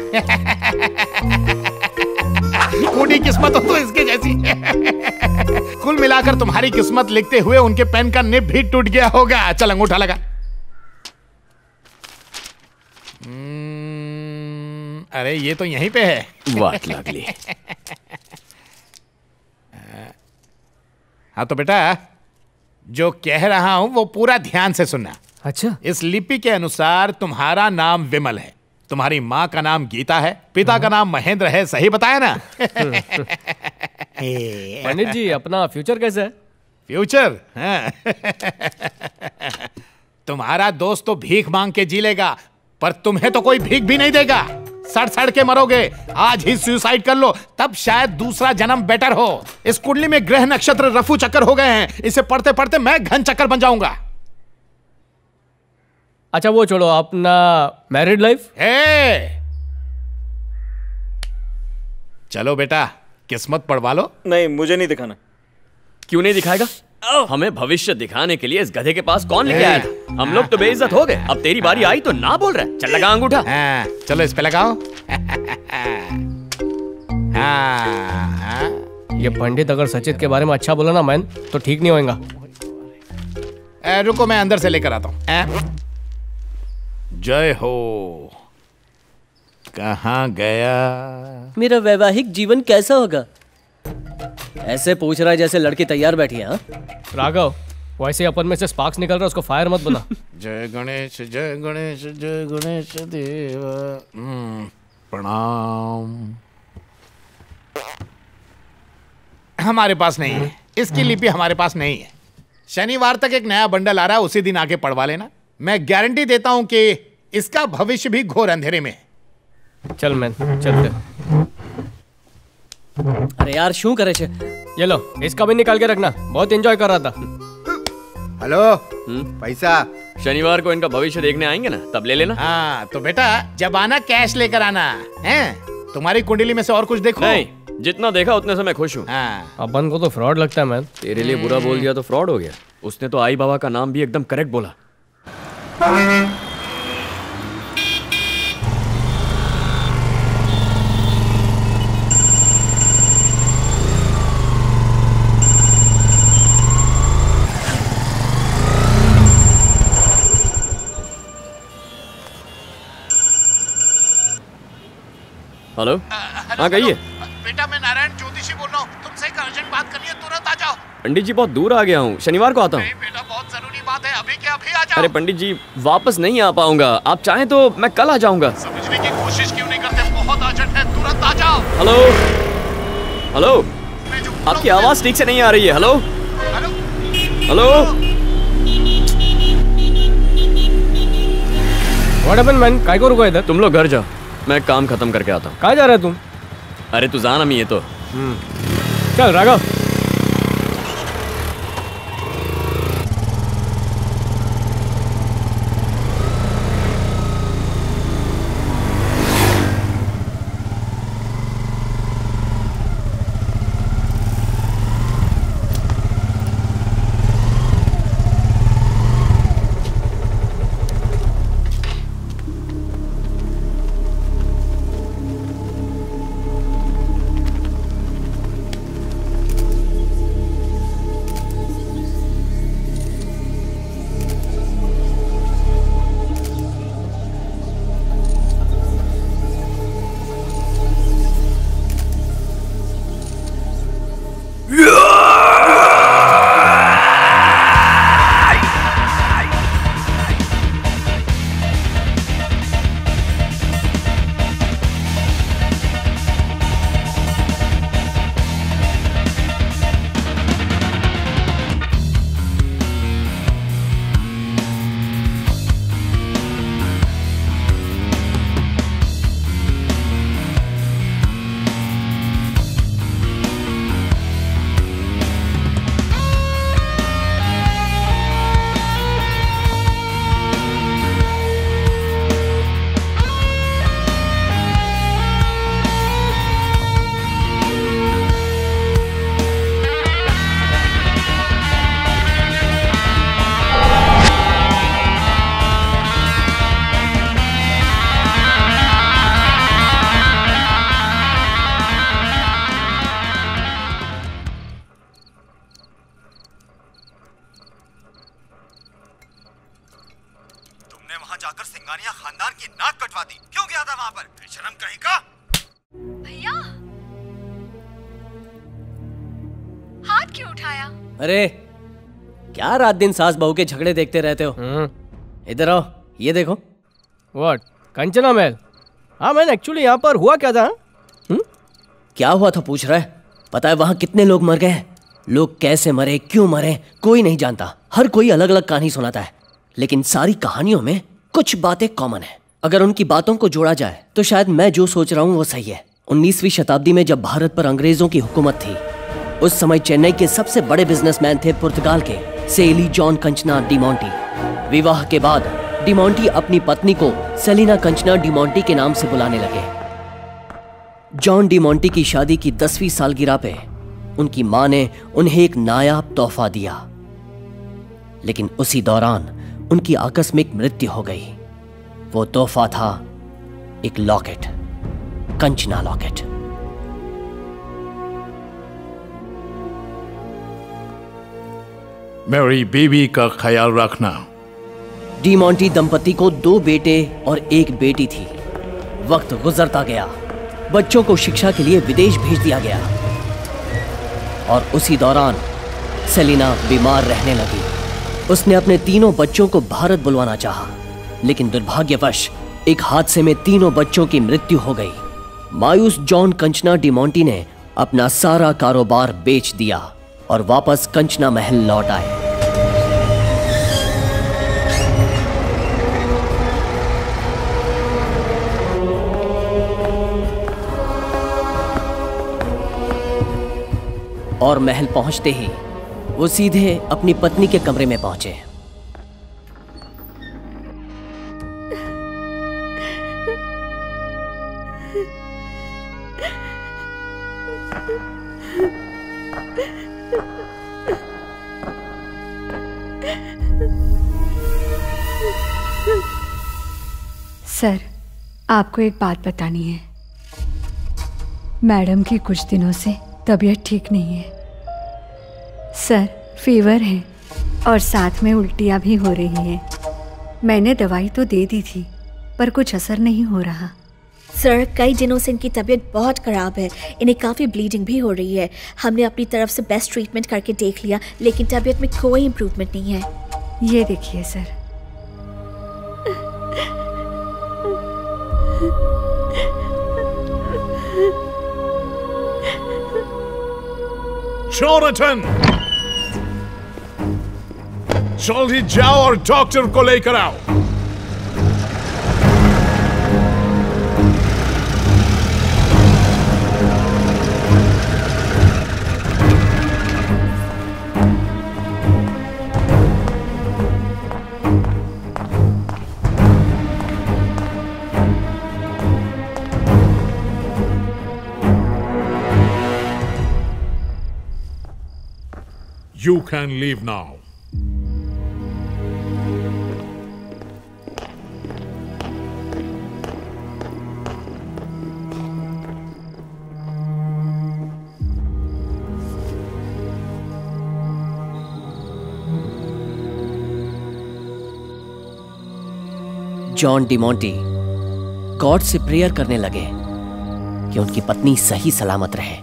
बूढ़ी किस्मत हो तो इसके जैसी. कुल मिलाकर तुम्हारी किस्मत लिखते हुए उनके पेन का निब भी टूट गया होगा. चल अंगूठा लगा. अरे ये तो यहीं पे है. वाट लागली. हाँ तो बेटा, जो कह रहा हूं वो पूरा ध्यान से सुनना. अच्छा. इस लिपि के अनुसार तुम्हारा नाम विमल है, तुम्हारी माँ का नाम गीता है, पिता का नाम महेंद्र है. सही बताया ना? पंडित जी, अपना फ्यूचर कैसा है? फ्यूचर? तुम्हारा दोस्त तो भीख मांग के जी लेगा, पर तुम्हें तो कोई भीख भी नहीं देगा. सड़ सड़ के मरोगे. आज ही सुसाइड कर लो, तब शायद दूसरा जन्म बेटर हो. इस कुंडली में ग्रह नक्षत्र रफू चक्कर हो गए हैं. इसे पढ़ते पढ़ते मैं घन चक्कर बन जाऊंगा. अच्छा वो छोड़ो, अपना मैरिड लाइफ? चलो बेटा, किस्मत पढ़वा लो। नहीं, मुझे नहीं दिखाना। क्यों नहीं दिखाएगा? हमें भविष्य दिखाने के लिए इस गधे के पास कौन लेके आया था? हम लोग तो बेइज्जत हो गए। अब तेरी बारी आई तो ना बोल रहा है। चल लगा अंगूठा। चलो इस पे लगाओ। ये पंडित अगर सचित के बारे में अच्छा बोला ना मैन, तो ठीक नहीं होएगा। रुको, मैं अंदर से लेकर आता हूँ। जय हो। कहाँ गया? मेरा वैवाहिक जीवन कैसा होगा? ऐसे पूछ रहा है जैसे लड़की तैयार बैठी है। राघव, वैसे अपन में से स्पार्क्स निकल रहा है, उसको फायर मत बना। जय गणेश जय गणेश जय गणेश देव। प्रणाम। हमारे पास नहीं है, इसकी लिपि हमारे पास नहीं है। शनिवार तक एक नया बंडल आ रहा है, उसी दिन आके पढ़वा लेना। मैं गारंटी देता हूं कि इसका भविष्य भी घोर अंधेरे में है। चल मैन, चलते। अरे यार शू करे छे? ये लो, इसका भी निकाल के रखना, बहुत एंजॉय कर रहा था। हेलो, पैसा? शनिवार को इनका भविष्य देखने आएंगे ना, तब ले लेना। हाँ तो बेटा, जब आना कैश लेकर आना है। तुम्हारी कुंडली में से और कुछ देखो। नहीं, जितना देखा उतने से मैं खुश हूँ। अपन को तो फ्रॉड लगता है मैन। तेरे लिए बुरा बोल दिया तो फ्रॉड हो गया। उसने तो आई बाबा का नाम भी एकदम करेक्ट बोला। हेलो, हाँ कहिए। बेटा, मैं नारायण ज्योतिषी बोल रहा हूँ, तुमसे एक अर्जेंट बात करनी है, तुरंत आ जाओ। पंडित जी बहुत दूर आ गया हूँ, शनिवार को आता हूँ। बेटा, बहुत जरूरी बात है, अभी के अभी आ जाओ। अरे पंडित जी, वापस नहीं आ पाऊंगा। आप चाहें तो मैं कल आ जाऊंगा। समझने की कोशिश क्यों नहीं करते? बहुत अर्जेंट है, तुरंत आ जाओ। हेलो हेलो, आपकी आवाज ठीक से नहीं आ रही है। Hello hello. What happened man? काय को रुको इधर? तुम लोग घर जाओ, मैं काम खत्म करके आता हूँ। कहाँ जा रहा है तुम? अरे तू जाना नहीं है तो। चल राघव। जाकर सिंगानिया खानदान की नाक कटवा दी। क्यों गया था वहां पर? शर्म कहीं का? भैया हाथ क्यों उठाया? अरे क्या रात दिन सास बहू के झगड़े देखते रहते हो? इधर आओ, ये देखो। व्हाट? कंचना महल? हाँ मैंने एक्चुअली यहाँ पर हुआ क्या था? क्या हुआ था पूछ रहा है? पता है वहां कितने लोग मर गए हैं? लोग कैसे मरे, क्यों मरे, कोई नहीं जानता। हर कोई अलग अलग कहानी सुनाता है, लेकिन सारी कहानियों में कुछ बातें कॉमन है। अगर उनकी बातों को जोड़ा जाए तो शायद मैं जो सोच रहा हूँ वो सही है। 19वीं शताब्दी में जब भारत पर अंग्रेजों की हुकूमत थी, उस समय चेन्नई के सबसे बड़े बिजनेसमैन थे पुर्तगाल के सेली जॉन कंचना डिमोंटी। विवाह के बाद डिमोंटी अपनी पत्नी को सेलिना कंचना डिमोंटी के नाम से बुलाने लगे। जॉन डिमोंटी की शादी की 10वीं सालगिरह पे उनकी मां ने उन्हें एक नायाब तोहफा दिया, लेकिन उसी दौरान उनकी आकस्मिक मृत्यु हो गई। वो तोहफा था एक लॉकेट, कंचना लॉकेट। मेरी बीवी का ख्याल रखना। डिमोंटी दंपति को 2 बेटे और 1 बेटी थी। वक्त गुजरता गया, बच्चों को शिक्षा के लिए विदेश भेज दिया गया और उसी दौरान सेलिना बीमार रहने लगी। उसने अपने तीनों बच्चों को भारत बुलवाना चाहा, लेकिन दुर्भाग्यवश एक हादसे में तीनों बच्चों की मृत्यु हो गई। मायूस जॉन कंचना डिमोंटी ने अपना सारा कारोबार बेच दिया और वापस कंचना महल लौट आए। और महल पहुंचते ही वो सीधे अपनी पत्नी के कमरे में पहुंचे। सर, आपको एक बात बतानी है। मैडम की कुछ दिनों से तबीयत ठीक नहीं है सर। फीवर है और साथ में उल्टियाँ भी हो रही हैं। मैंने दवाई तो दे दी थी पर कुछ असर नहीं हो रहा। सर, कई दिनों से इनकी तबीयत बहुत ख़राब है। इन्हें काफ़ी ब्लीडिंग भी हो रही है। हमने अपनी तरफ से बेस्ट ट्रीटमेंट करके देख लिया, लेकिन तबीयत में कोई इम्प्रूवमेंट नहीं है। ये देखिए सर। जोनाथन, जल्दी जाओ और डॉक्टर को लेकर आओ। You can leave now. John D'Monte God से प्रेयर करने लगे कि उनकी पत्नी सही सलामत रहे।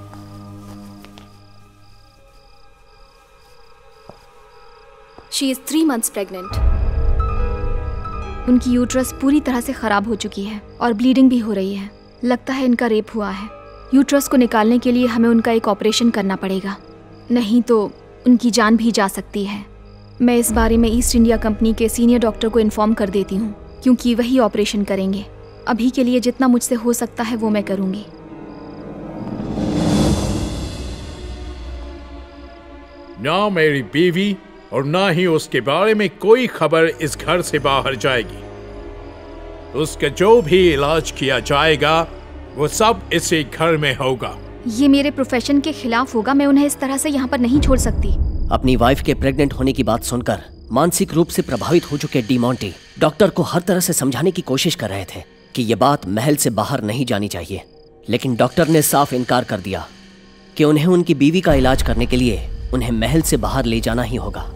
She is 3 months pregnant. उनकी यूट्रस पूरी तरह से खराब हो चुकी है और ब्लीडिंग भी हो रही है। लगता है इनका रेप हुआ है। यूट्रस को निकालने के लिए हमें उनका एक ऑपरेशन करना पड़ेगा, नहीं तो उनकी जान भी जा सकती है। मैं इस बारे में ईस्ट इंडिया कंपनी के सीनियर डॉक्टर को इन्फॉर्म कर देती हूँ, क्योंकि वही ऑपरेशन करेंगे। अभी के लिए जितना मुझसे हो सकता है वो मैं करूँगी। ना मेरी बीवी और ना ही उसके बारे में कोई खबर इस घर से बाहर जाएगी। उसका जो भी इलाज किया जाएगा वो सब इसी घर में होगा। ये मेरे प्रोफेशन के खिलाफ होगा। मैं उन्हें इस तरह से यहाँ पर नहीं छोड़ सकती। अपनी वाइफ के प्रेग्नेंट होने की बात सुनकर मानसिक रूप से प्रभावित हो चुके डिमोंटी डॉक्टर को हर तरह से समझाने की कोशिश कर रहे थे कि ये बात महल से बाहर नहीं जानी चाहिए, लेकिन डॉक्टर ने साफ इनकार कर दिया कि उन्हें उनकी बीवी का इलाज करने के लिए उन्हें महल से बाहर ले जाना ही होगा।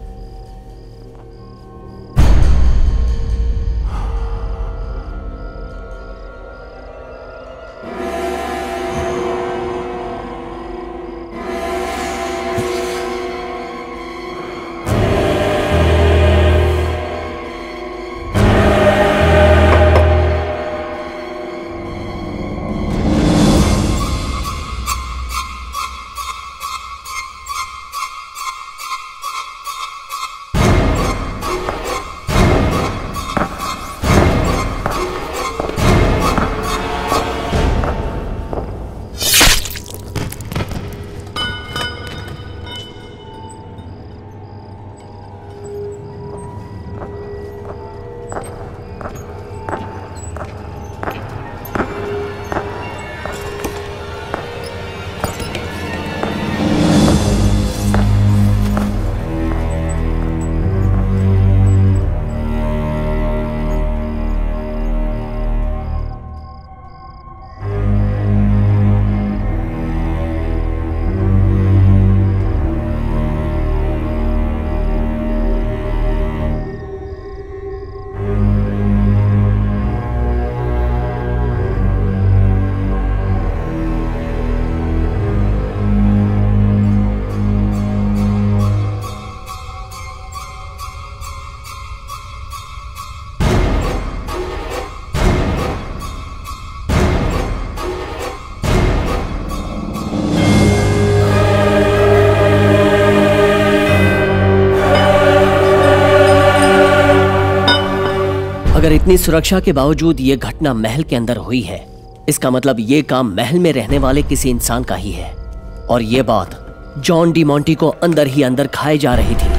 अगर इतनी सुरक्षा के बावजूद ये घटना महल के अंदर हुई है, इसका मतलब ये काम महल में रहने वाले किसी इंसान का ही है। और ये बात जॉन डी मॉन्टी को अंदर ही अंदर खाए जा रही थी।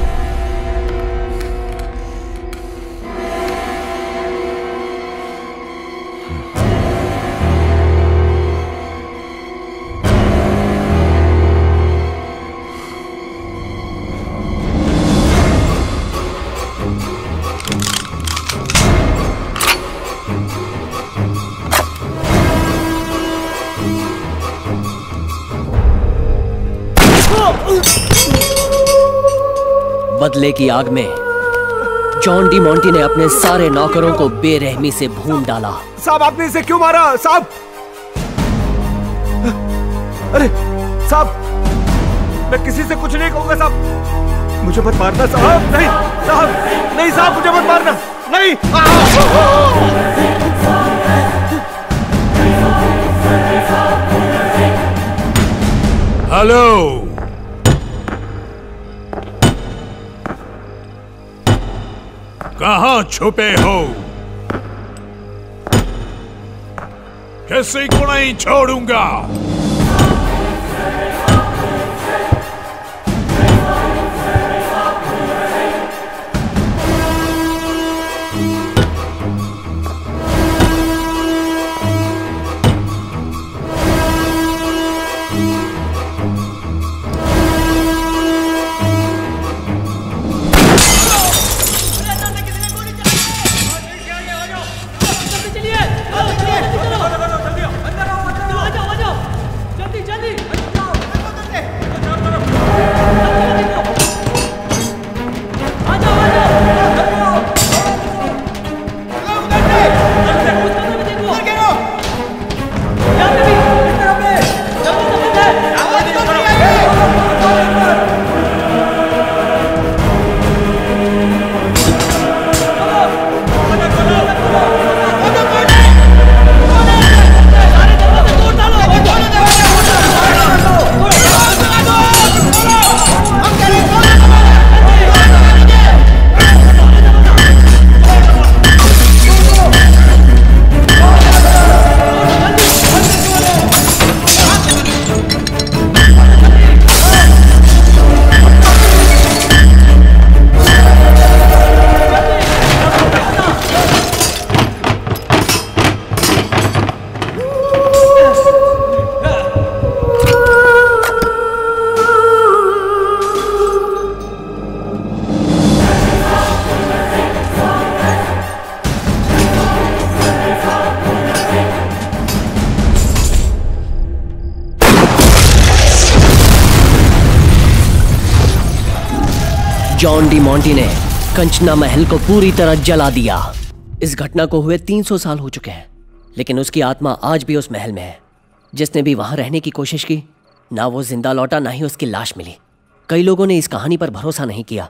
बदले की आग में जॉन डी मॉन्टी ने अपने सारे नौकरों को बेरहमी से भून डाला। साहब आपने इसे क्यों मारा? साहब, अरे साहब, मैं किसी से कुछ नहीं कहूंगा साहब। मुझे मत मारना साहब। नहीं साहब, नहीं साहब, मुझे मत मारना। नहीं। हेलो, कहां छुपे हो? किसी को नहीं छोड़ूंगा। जॉन डी मॉन्टी ने कंचना महल को पूरी तरह जला दिया। इस घटना को हुए 300 साल हो चुके हैं, लेकिन उसकी आत्मा आज भी उस महल में है। जिसने भी वहां रहने की कोशिश की, ना वो जिंदा लौटा, ना ही उसकी लाश मिली। कई लोगों ने इस कहानी पर भरोसा नहीं किया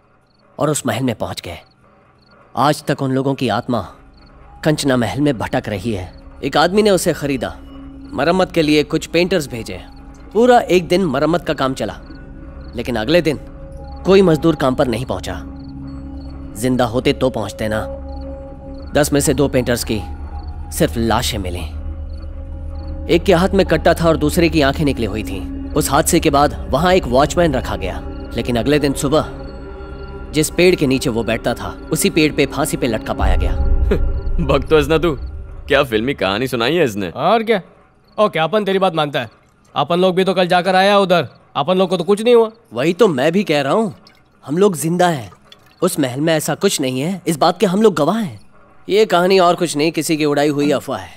और उस महल में पहुंच गए। आज तक उन लोगों की आत्मा कंचना महल में भटक रही है। एक आदमी ने उसे खरीदा, मरम्मत के लिए कुछ पेंटर्स भेजे। पूरा एक दिन मरम्मत का काम चला, लेकिन अगले दिन कोई मजदूर काम पर नहीं पहुंचा। जिंदा होते तो पहुंचते ना। 10 में से 2 पेंटर्स की सिर्फ लाशें मिली। एक के हाथ में कट्टा था और दूसरे की आंखें निकली हुई थी। उस हादसे के बाद वहां एक वॉचमैन रखा गया, लेकिन अगले दिन सुबह जिस पेड़ के नीचे वो बैठता था, उसी पेड़ पे फांसी पे लटका पाया गया। भक्त तो इसने तू क्या फिल्मी कहानी सुनाई है इसने? और क्या? ओके, अपन तेरी बात मानता है। अपन लोग भी तो कल जाकर आया उधर, अपन लोग को तो कुछ नहीं हुआ। वही तो मैं भी कह रहा हूँ, हम लोग जिंदा हैं। उस महल में ऐसा कुछ नहीं है, इस बात के हम लोग गवाह हैं। ये कहानी और कुछ नहीं, किसी की उड़ाई हुई अफवाह है।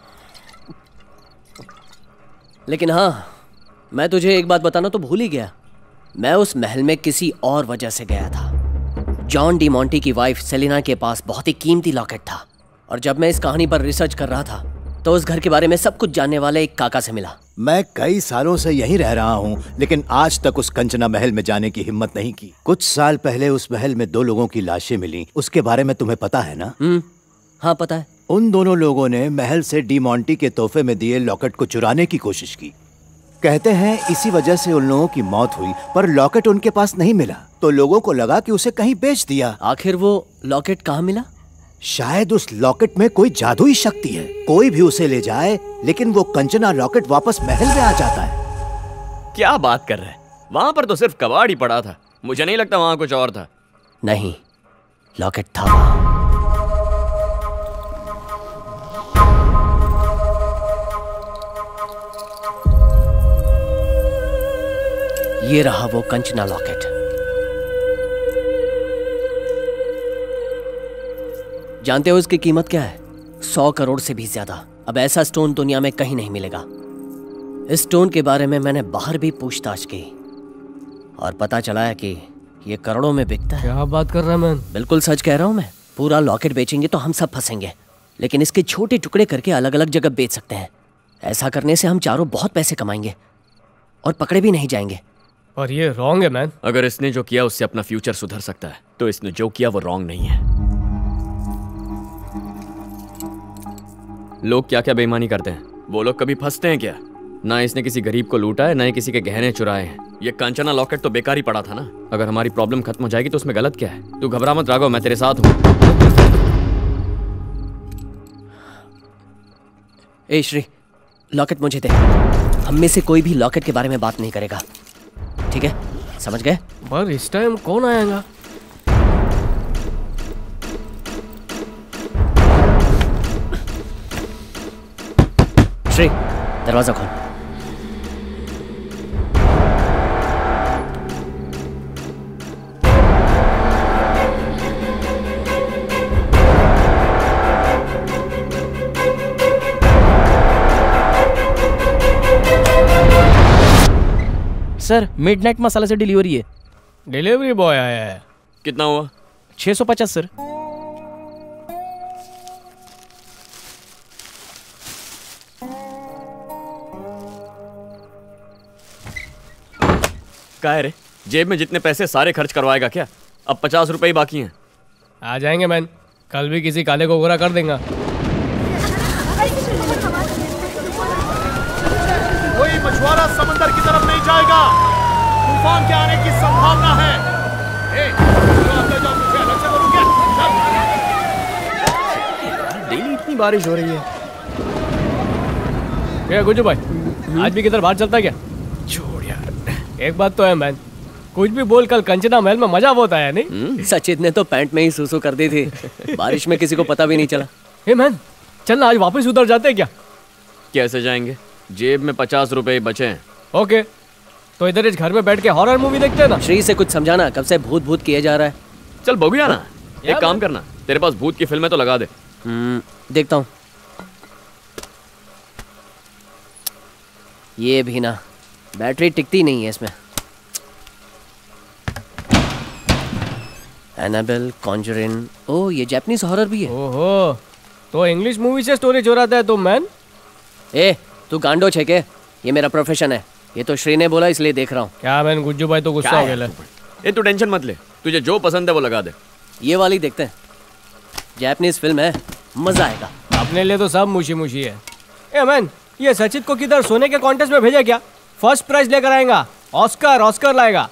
लेकिन हाँ, मैं तुझे एक बात बताना तो भूल ही गया। मैं उस महल में किसी और वजह से गया था। जॉन डी मॉन्टी की वाइफ सेलिना के पास बहुत ही कीमती लॉकेट था, और जब मैं इस कहानी पर रिसर्च कर रहा था तो उस घर के बारे में सब कुछ जानने वाले एक काका से मिला। मैं कई सालों से यहीं रह रहा हूँ, लेकिन आज तक उस कंचना महल में जाने की हिम्मत नहीं की। कुछ साल पहले उस महल में 2 लोगों की लाशें मिली, उसके बारे में तुम्हें पता है ना? हाँ पता है। उन दोनों लोगों ने महल से डी मॉन्टी के तोहफे में दिए लॉकेट को चुराने की कोशिश की। कहते हैं इसी वजह से उन लोगों की मौत हुई, पर लॉकेट उनके पास नहीं मिला तो लोगों को लगा कि उसे कहीं बेच दिया। आखिर वो लॉकेट कहाँ मिला? शायद उस लॉकेट में कोई जादुई शक्ति है। कोई भी उसे ले जाए लेकिन वो कंचना लॉकेट वापस महल में आ जाता है। क्या बात कर रहे हैं? वहां पर तो सिर्फ कबाड़ ही पड़ा था। मुझे नहीं लगता वहां कुछ और था। नहीं, लॉकेट था। ये रहा वो कंचना लॉकेट। जानते हो इसकी कीमत क्या है? 100 करोड़ से भी ज्यादा। अब ऐसा स्टोन दुनिया में कहीं नहीं मिलेगा। इस स्टोन के बारे में मैंने बाहर भी पूछताछ की और पता चला है कि ये करोड़ों में बिकता है। क्या बात कर रहा है मैन? बिल्कुल सच कह रहा हूं मैं। पूरा लॉकेट बेचेंगे तो हम सब फंसेंगे, लेकिन इसके छोटे टुकड़े करके अलग अलग जगह बेच सकते हैं। ऐसा करने से हम चारों बहुत पैसे कमाएंगे और पकड़े भी नहीं जाएंगे। पर ये रॉन्ग है मैन। अगर इसने जो किया उससे अपना फ्यूचर सुधर सकता है, तो इसने जो किया वो रॉन्ग नहीं है। लोग क्या क्या बेईमानी करते हैं, वो लोग कभी फंसते हैं क्या? ना इसने किसी गरीब को लूटा है, ना ही किसी के गहने चुराए हैं। ये कंचना लॉकेट तो बेकार ही पड़ा था ना। अगर हमारी प्रॉब्लम खत्म हो जाएगी तो उसमें गलत क्या है? तू घबरा मत राघव, मैं तेरे साथ हूँ। ए श्री, लॉकेट मुझे दे। हम में से कोई भी लॉकेट के बारे में बात नहीं करेगा, ठीक है? समझ गए? पर इस टाइम कौन आएगा? श्री, दरवाजा खोल। सर, मिडनाइट मसाला से डिलीवरी है। डिलीवरी बॉय आया है। कितना हुआ? 650 सर। क्या है रे? जेब में जितने पैसे सारे खर्च करवाएगा क्या? अब 50 रुपए ही बाकी हैं। आ जाएंगे मैन, कल भी किसी काले को गोरा कर देंगे। कोई मछुआरा समंदर की तरफ नहीं जाएगा। तूफान के आने की संभावना है। मुझे अलग से करूं क्या? डेली इतनी बारिश हो रही है। क्या गुज्जू भाई, आज भी किधर बाहर चलता है क्या? छोड़ यार। एक बात तो है मैन, कुछ भी बोल, कल कंचना महल में मजा बहुत आया नहीं? सचिन ने तो पैंट में ही सूसू कर दी थी। बारिश में किसी को पता भी नहीं चला। हे मैन, चलना आज वापस उधर जाते हैं क्या? कैसे जाएंगे? जेब में 50 रुपए बचे हैं। ओके, तो इधर इस घर में बैठ के हॉरर मूवी देखते हैं ना। श्री से कुछ समझाना, कब से भूत भूत किए जा रहा है। चल भोगिया ना, एक काम करना, तेरे पास भूत की फिल्में तो लगा दे। देखता हूँ। ये भी ना, बैटरी टिकती नहीं है इसमें। एनाबेल, कॉन्जरिन, ओह ये जापानीज हॉरर भी है। ओहो, तो इंग्लिश मूवी से स्टोरी चुराता है तो मैन? ए, तू गांडो छे के? ये मेरा प्रोफेशन है। ये तो श्री ने बोला इसलिए देख रहा हूँ। क्या मैन, गुज्जू भाई तो गुस्सा हो गया। ये तू टेंशन मत ले, तुझे जो पसंद है वो लगा दे। ये वाली देखते हैं, जापानीज फिल्म है, मजा आएगा। अपने लिए तो सब मुशी मुशी है। ए मैन, ये सचित को किधर सोने के कॉन्टेस्ट में भेजा क्या? फर्स्ट प्राइज लेकर आएगा, ऑस्कर लाएगा।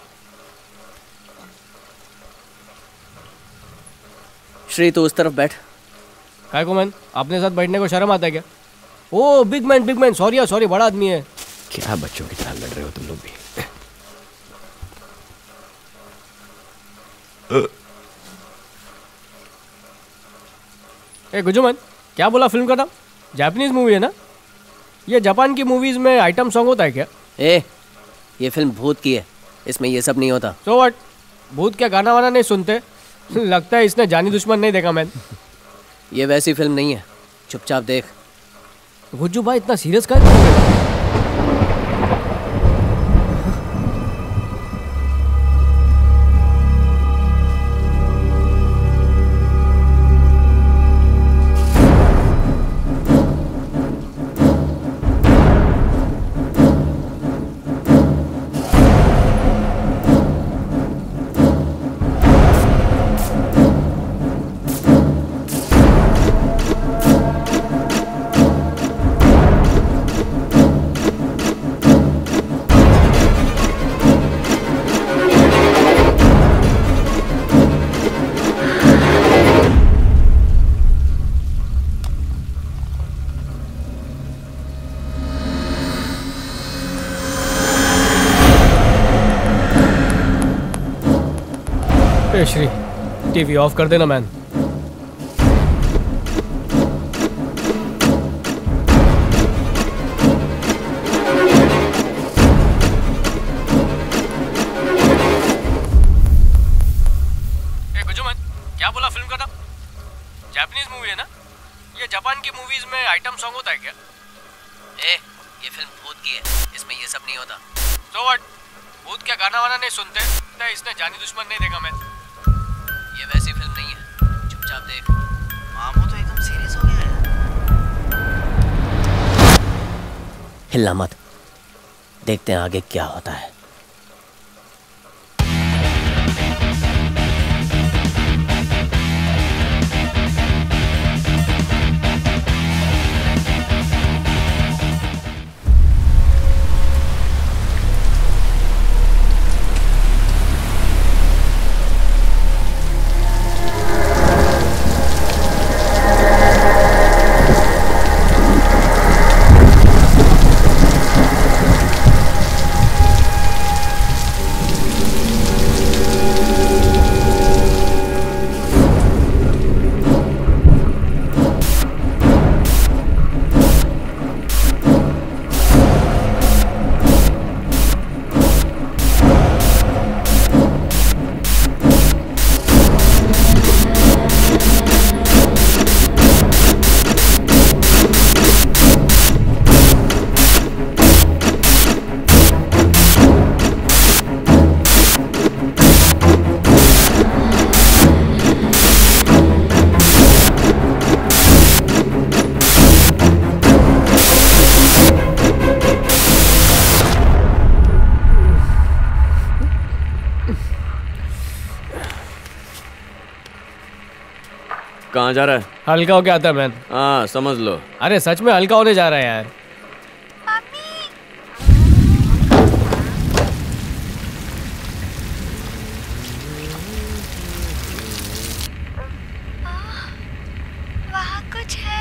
श्री तू उस तरफ बैठ। काय को मैन, अपने साथ बैठने को शर्म आता है क्या? ओ बिग मैन, सॉरी, बड़ा आदमी है। क्या बच्चों की तरह लड़ रहे हो तुम लोग भी? ए गुज्जू मैन, क्या बोला फिल्म का नाम? जापानीज मूवी है ना? ये जापान की मूवीज में आइटम सॉन्ग होता है क्या? ए, ये फिल्म भूत की है, इसमें ये सब नहीं होता। So what? भूत क्या गाना वाना नहीं सुनते? लगता है इसने जानी दुश्मन नहीं देखा मैन। ये वैसी फिल्म नहीं है, चुपचाप देख। गुज्जू भाई इतना सीरियस कर ए श्री, टीवी ऑफ कर देना मैन। क्या बोला फिल्म का नाम? जापानीज मूवी है ना? ये जापान की मूवीज में आइटम सॉन्ग होता है क्या? ये फिल्म भूत की है, इसमें ये सब नहीं होता। तो व्हाट? भूत क्या गाना वाना नहीं सुनते? क्या इसने जानी दुश्मन नहीं देखा मैं? ये वैसी फिल्म नहीं है, चुपचाप देख। मामू तो एकदम सीरियस हो गया है। हिलना मत, देखते हैं आगे क्या होता है। कहाँ जा रहा है? हल्का होके आता है मैन। हाँ समझ लो। अरे सच में हल्का होने जा रहा है यार। वहाँ कुछ है।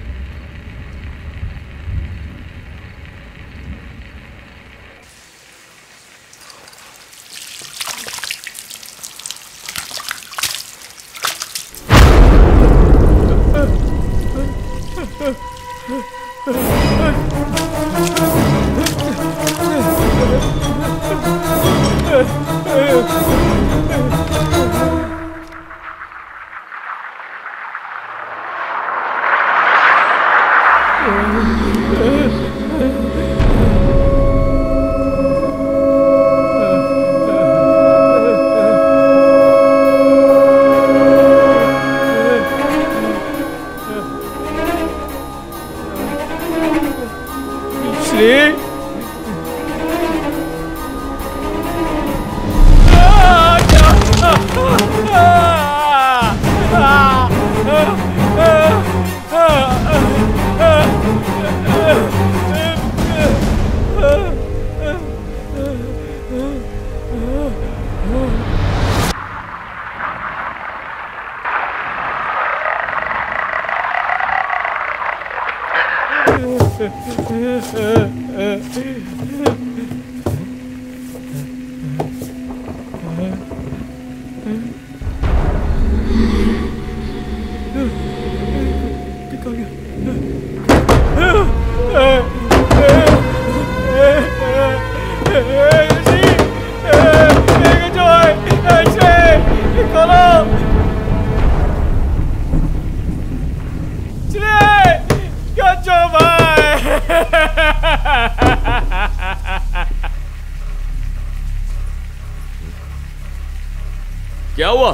क्या हुआ?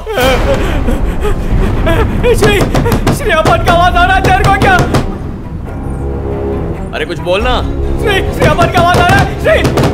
श्री अपन का आवाज आ रहा है तेरे को क्या? अरे कुछ बोलना। श्री अपन का आवाज आ रहा है। श्री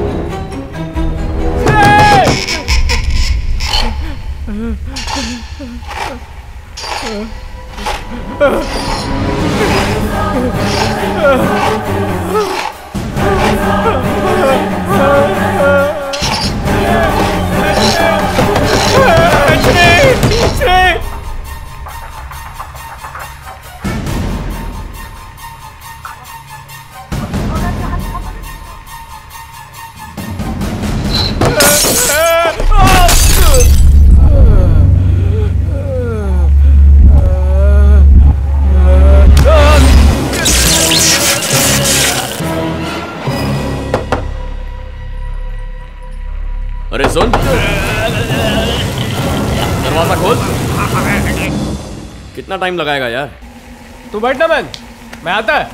दरवाजा खोल। कितना टाइम लगाएगा यार? तू बैठना मैन, मैं आता है।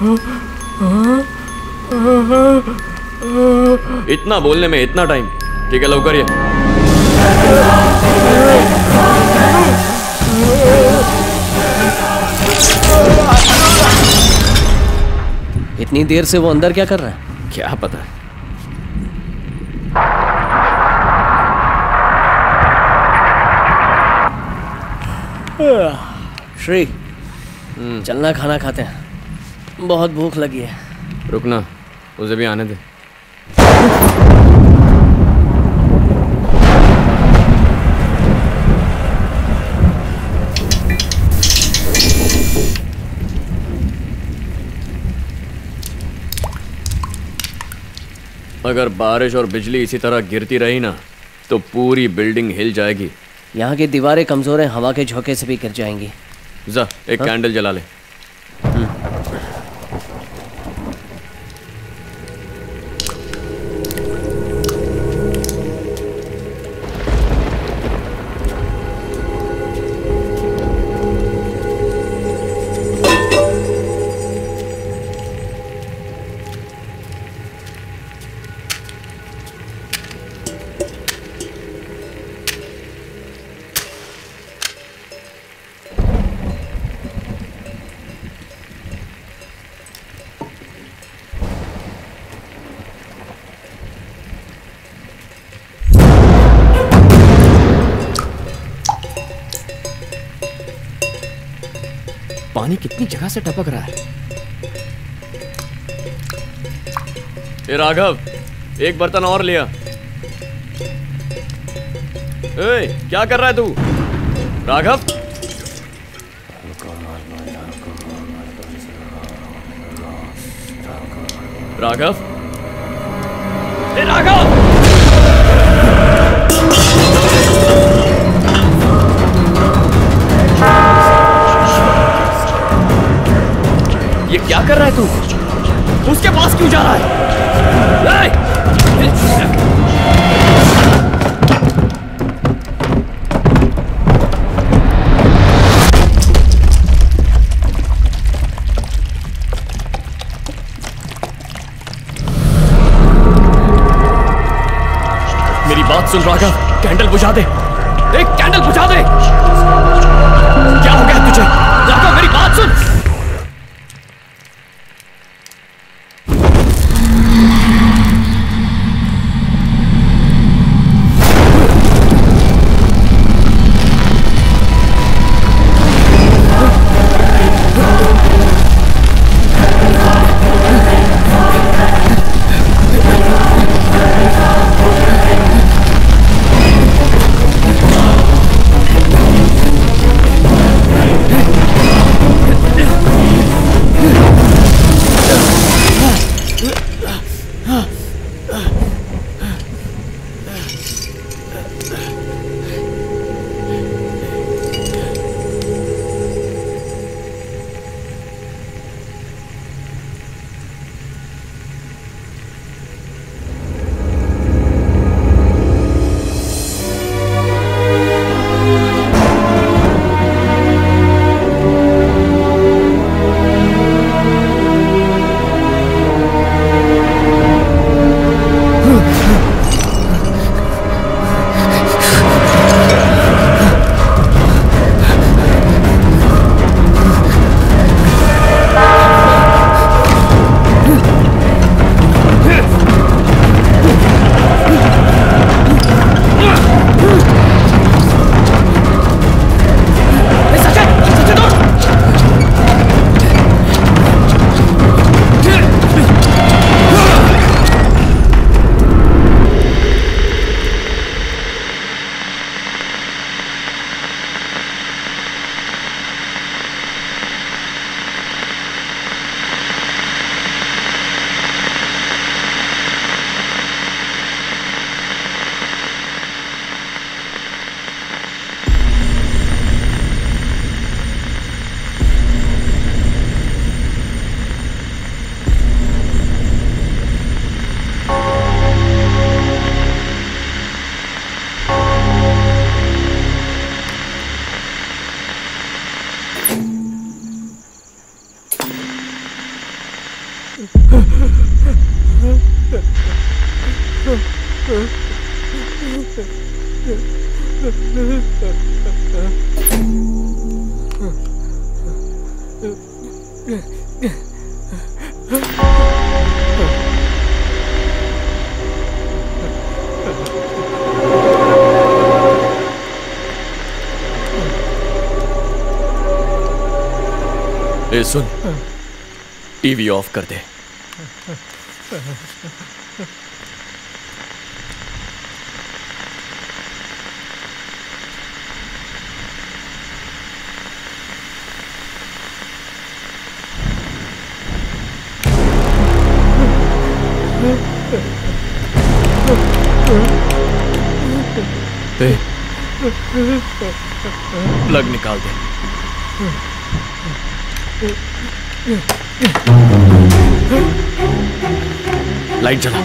इतना बोलने में इतना टाइम? ठीक है, लो करिए। इतनी देर से वो अंदर क्या कर रहा है? क्या पता। श्री, चलना, खाना खाते हैं, बहुत भूख लगी है। रुकना, उसे भी आने दे। अगर बारिश और बिजली इसी तरह गिरती रही ना तो पूरी बिल्डिंग हिल जाएगी। यहाँ की दीवारें कमजोर हैं, हवा के झोंके से भी गिर जाएंगी। जा, एक कैंडल जला ले। पानी कितनी जगह से टपक रहा है। ए राघव, एक बर्तन और लिया। ए, क्या कर रहा है तू? राघव, राघव, ए राघव! ये क्या कर रहा है तू? उसके पास क्यों जा रहा है? मेरी बात सुन राघव, कैंडल बुझा दे। एक कैंडल बुझा दे। क्या हो गया तुझे? राघव, मेरी बात सुन। ए सुन, टीवी ऑफ कर दे। प्लग निकाल दे। लाइट जला।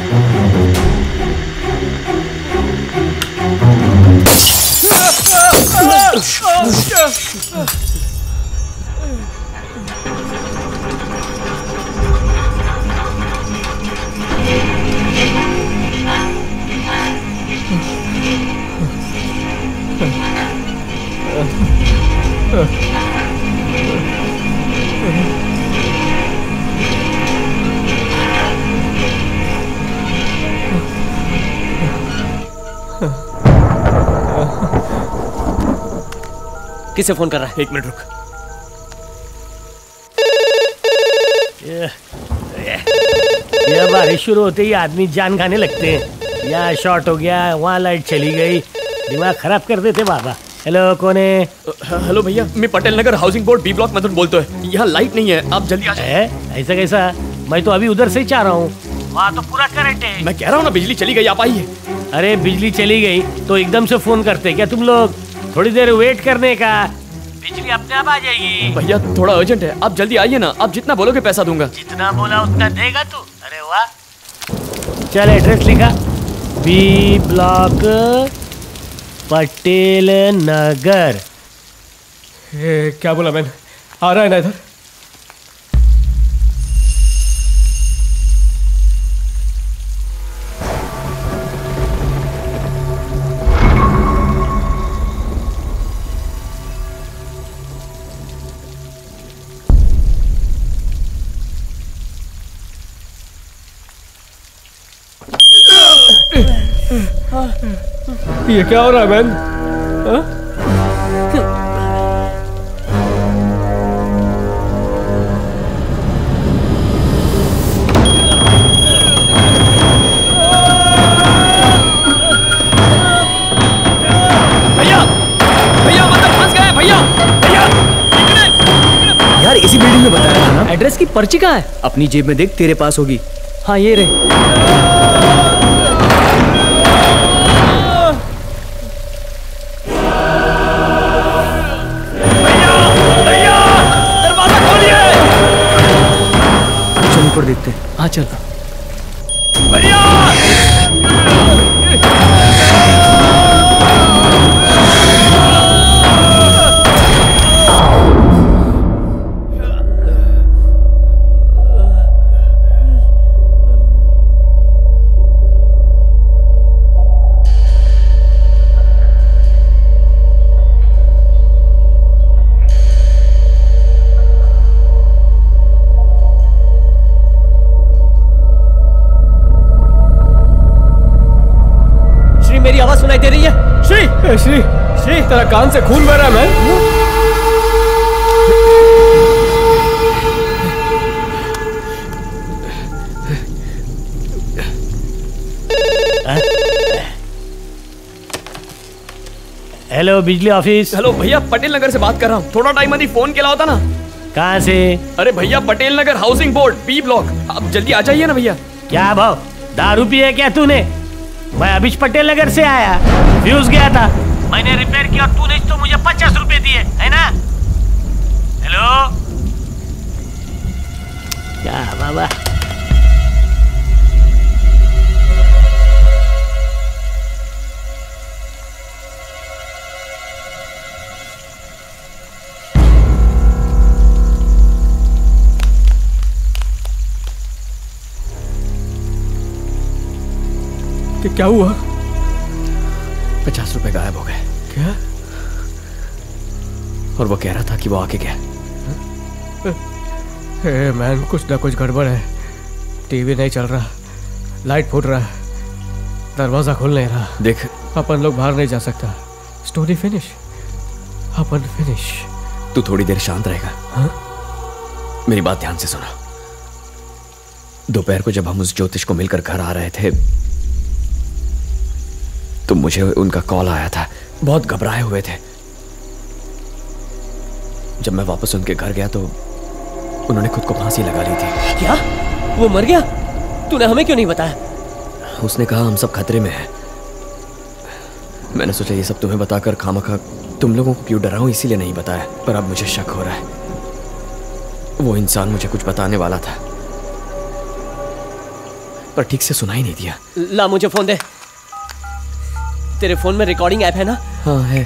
किसे फोन कर रहा है? 1 मिनट रुक। यह बारिश शुरू होते ही आदमी जान खाने लगते हैं। यहाँ शॉर्ट हो गया, वहाँ लाइट चली गई, दिमाग खराब कर देते बाबा। हेलो, कौन है? हेलो भैया, मैं Patel Nagar housing board B block Madhur बोलते हैं। यहाँ लाइट नहीं है, आप जल्दी आ जाइए। ऐसा कैसा? मैं तो अभी उधर से ही चाह रहा हूँ, वहाँ तो पूरा करंट है। मैं कह रहा हूँ ना, बिजली चली गई, आप आइए। अरे बिजली चली गई तो एकदम से फोन करते क्या तुम लोग? थोड़ी देर वेट करने का, बिजली अपने आप आ जाएगी। भैया थोड़ा अर्जेंट है, आप जल्दी आइए ना। आप जितना बोलोगे पैसा दूंगा। जितना बोला उतना देगा तू? अरे वाह। चल एड्रेस लिखा, बी ब्लॉक पटेल नगर। क्या बोला मैंने? आ रहा है ना इधर? ये क्या हो रहा है मैन? भैया भैया मतलब फंस गए भैया। भैया यार इसी बिल्डिंग में बताया था ना। एड्रेस की पर्ची कहाँ है? अपनी जेब में देख, तेरे पास होगी। हाँ ये रहे। ऊपर देखते हैं। हाँ चल। भैया मेरी आवाज सुनाई दे रही है? श्री श्री श्री, तेरा कान से खून बह रहा है मैन। हेलो बिजली ऑफिस। हेलो भैया, पटेल नगर से बात कर रहा हूँ। थोड़ा टाइम अभी फोन किया होता ना। कहाँ से? अरे भैया Patel Nagar housing board B block, आप जल्दी आ जाइए ना भैया। क्या भाव? दारू पी है क्या तूने? मैं अभी पटेल नगर से आया, फ्यूज गया था, मैंने रिपेयर किया और तूने तो मुझे 50 रुपए दिए है ना? हेलो क्या बाबा? क्या हुआ? 50 रुपए गायब हो गए। क्या? और वो कह रहा था कि वो आके गया। मैन, कुछ ना कुछ गड़बड़ है। टीवी नहीं चल रहा, लाइट फूट रहा है, दरवाजा खुल नहीं रहा। देख, अपन लोग बाहर नहीं जा सकता। स्टोरी फिनिश, अपन फिनिश। तू थोड़ी देर शांत रहेगा? हाँ? मेरी बात ध्यान से सुना। दोपहर को जब हम उस ज्योतिष को मिलकर घर आ रहे थे तो मुझे उनका कॉल आया था। बहुत घबराए हुए थे। जब मैं वापस उनके घर गया तो उन्होंने खुद को फांसी लगा ली थी। क्या? वो मर गया? तूने हमें क्यों नहीं बताया? उसने कहा हम सब खतरे में हैं। मैंने सोचा ये सब तुम्हें बताकर खामखा तुम लोगों को क्यों डराऊं, इसीलिए नहीं बताया। पर अब मुझे शक हो रहा है, वो इंसान मुझे कुछ बताने वाला था पर ठीक से सुनाई नहीं दिया। ला मुझे फोन दे। तेरे फोन में रिकॉर्डिंग ऐप है ना? हाँ है।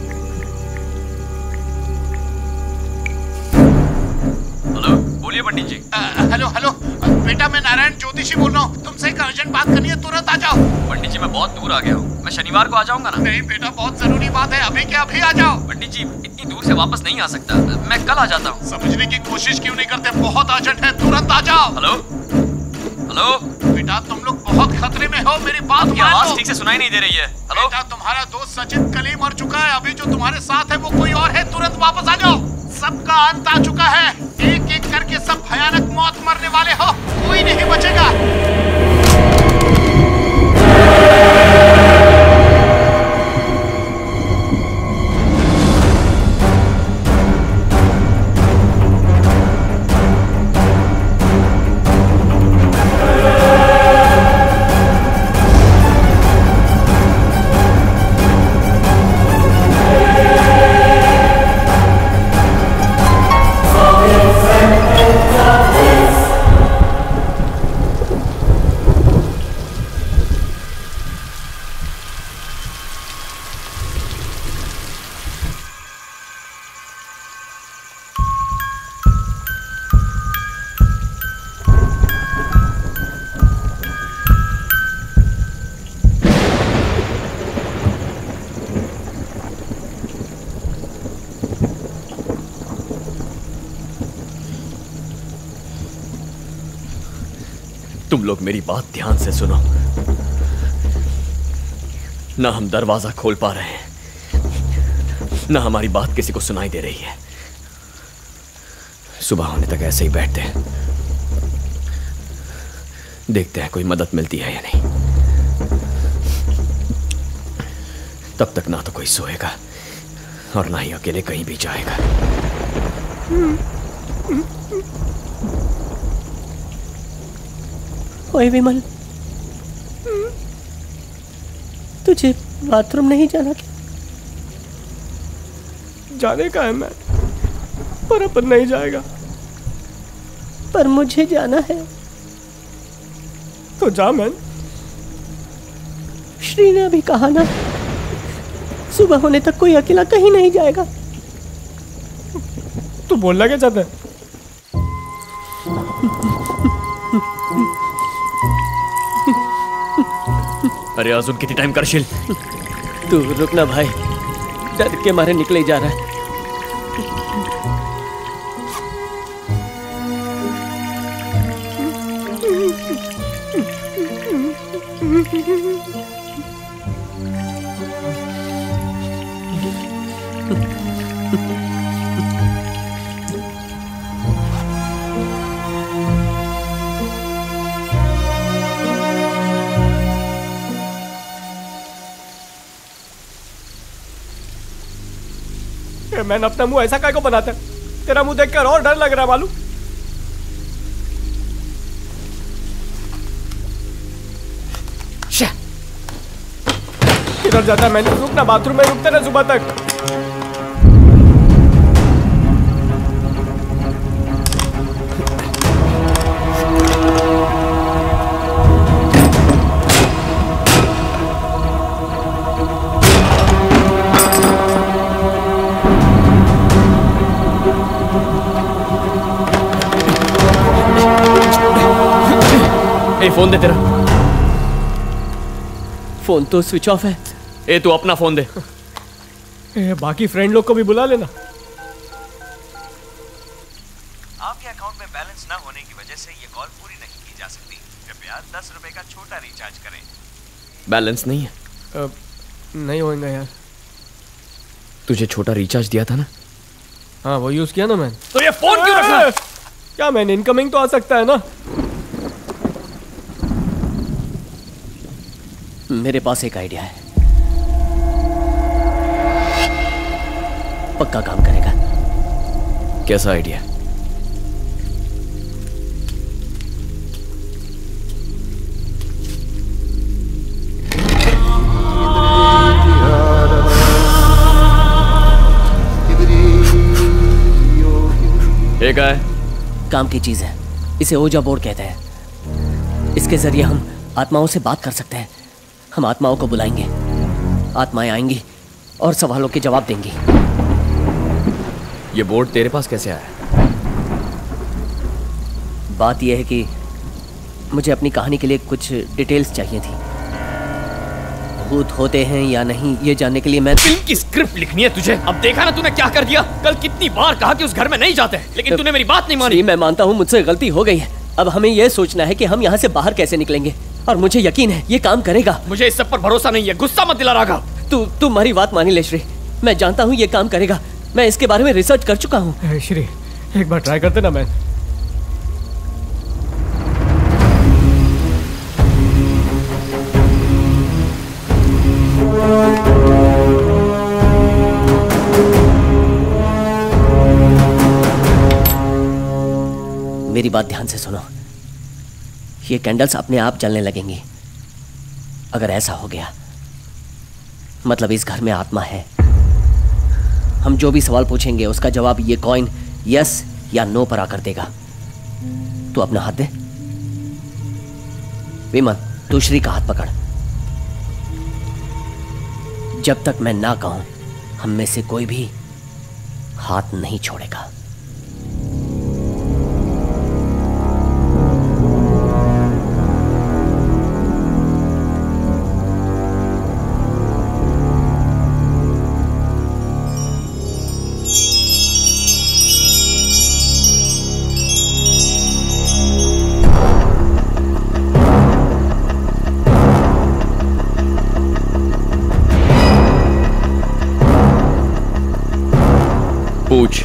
हेलो, बोलिए पंडित जी। हेलो हेलो बेटा, मैं नारायण ज्योतिषी बोल रहा हूँ। तुमसे एक अर्जेंट बात करनी है, तुरंत आ जाओ। पंडित जी मैं बहुत दूर आ गया हूँ, मैं शनिवार को आ जाऊंगा ना? नहीं बेटा, बहुत जरूरी बात है, अभी के अभी आ जाओ। पंडित जी इतनी दूर से वापस नहीं आ सकता, मैं कल आ जाता हूँ। समझने की कोशिश क्यों नहीं करते? बहुत अर्जेंट है, तुरंत आ जाओ। हेलो हेलो बेटा, तुम लोग बहुत खतरे में हो, मेरी बात आपकी आवाज ठीक से सुनाई नहीं दे रही है। हेलो बेटा, तुम्हारा दोस्त सचिन कल ही मर चुका है। अभी जो तुम्हारे साथ है वो कोई और है, तुरंत वापस आ जाओ। सबका अंत आ चुका है, एक एक करके सब भयानक मौत मरने वाले हो, कोई नहीं बचेगा। तुम लोग मेरी बात ध्यान से सुनो। ना हम दरवाजा खोल पा रहे हैं, ना हमारी बात किसी को सुनाई दे रही है। सुबह होने तक ऐसे ही बैठते हैं, देखते हैं कोई मदद मिलती है या नहीं। तब तक ना तो कोई सोएगा और ना ही अकेले कहीं भी जाएगा। ओए विमल, तुझे बाथरूम नहीं जाना क्या? जाने का है मैं, पर अपन नहीं जाएगा। पर मुझे जाना है। तो जा मैन। श्री ने अभी कहा ना, सुबह होने तक कोई अकेला कहीं नहीं जाएगा। तू बोलना क्या चाहता है? अरे अर्जुन, कितनी टाइम करशील? तू रुकना भाई, डर के मारे निकले जा रहा है। मैंने अपना मुंह ऐसा काय को बनाता है? तेरा मुंह देखकर और डर लग रहा है मालूम। किधर जाता है? मैंने रुकना, बाथरूम में रुकते ना सुबह तक। फोन दे तेरा। फोन तो स्विच ऑफ है। ए तू अपना फोन दे। बाकी फ्रेंड लोग को भी बुला लेना। आपके अकाउंट में बैलेंस न होने की वजह से ये कॉल पूरी नहीं की जा सकती। कृपया 10 रुपए का छोटा रिचार्ज करें। बैलेंस नहीं है? नहीं होगा यार। तुझे छोटा रिचार्ज दिया था ना? हाँ वो यूज किया ना मैंने। तो ये फोन क्यों रखा? क्या मैंने इनकमिंग तो आ सकता है ना। मेरे पास एक आइडिया है, पक्का काम करेगा। कैसा आइडिया? एक है काम की चीज है, इसे ओजा बोर्ड कहते हैं। इसके जरिए हम आत्माओं से बात कर सकते हैं। हम आत्माओं को बुलाएंगे, आत्माएं आएंगी और सवालों के जवाब देंगी। ये बोर्ड तेरे पास कैसे आया? बात यह है कि मुझे अपनी कहानी के लिए कुछ डिटेल्स चाहिए थी। भूत होते हैं या नहीं ये जानने के लिए मैं फिल्म की स्क्रिप्ट लिखनी है तुझे। अब देखा ना तूने क्या कर दिया। कल कितनी बार कहा कि उस घर में नहीं जाते, लेकिन तूने मेरी बात नहीं मानी। मैं मानता हूँ मुझसे गलती हो गई है। अब हमें यह सोचना है कि हम यहाँ से बाहर कैसे निकलेंगे, और मुझे यकीन है ये काम करेगा। मुझे इस सब पर भरोसा नहीं है। गुस्सा मत दिला राघव। तू हमारी बात मानी ले श्री। मैं जानता हूँ ये काम करेगा। मैं इसके बारे में रिसर्च कर चुका हूँ। श्री एक बार ट्राई करते ना। मैं मेरी बात ध्यान से सुनो। ये कैंडल्स अपने आप जलने लगेंगी। अगर ऐसा हो गया मतलब इस घर में आत्मा है। हम जो भी सवाल पूछेंगे उसका जवाब ये कॉइन यस या नो पर आकर देगा। तू अपना हाथ दे। विमल तू श्री का हाथ पकड़। जब तक मैं ना कहूं हम में से कोई भी हाथ नहीं छोड़ेगा। पूछ।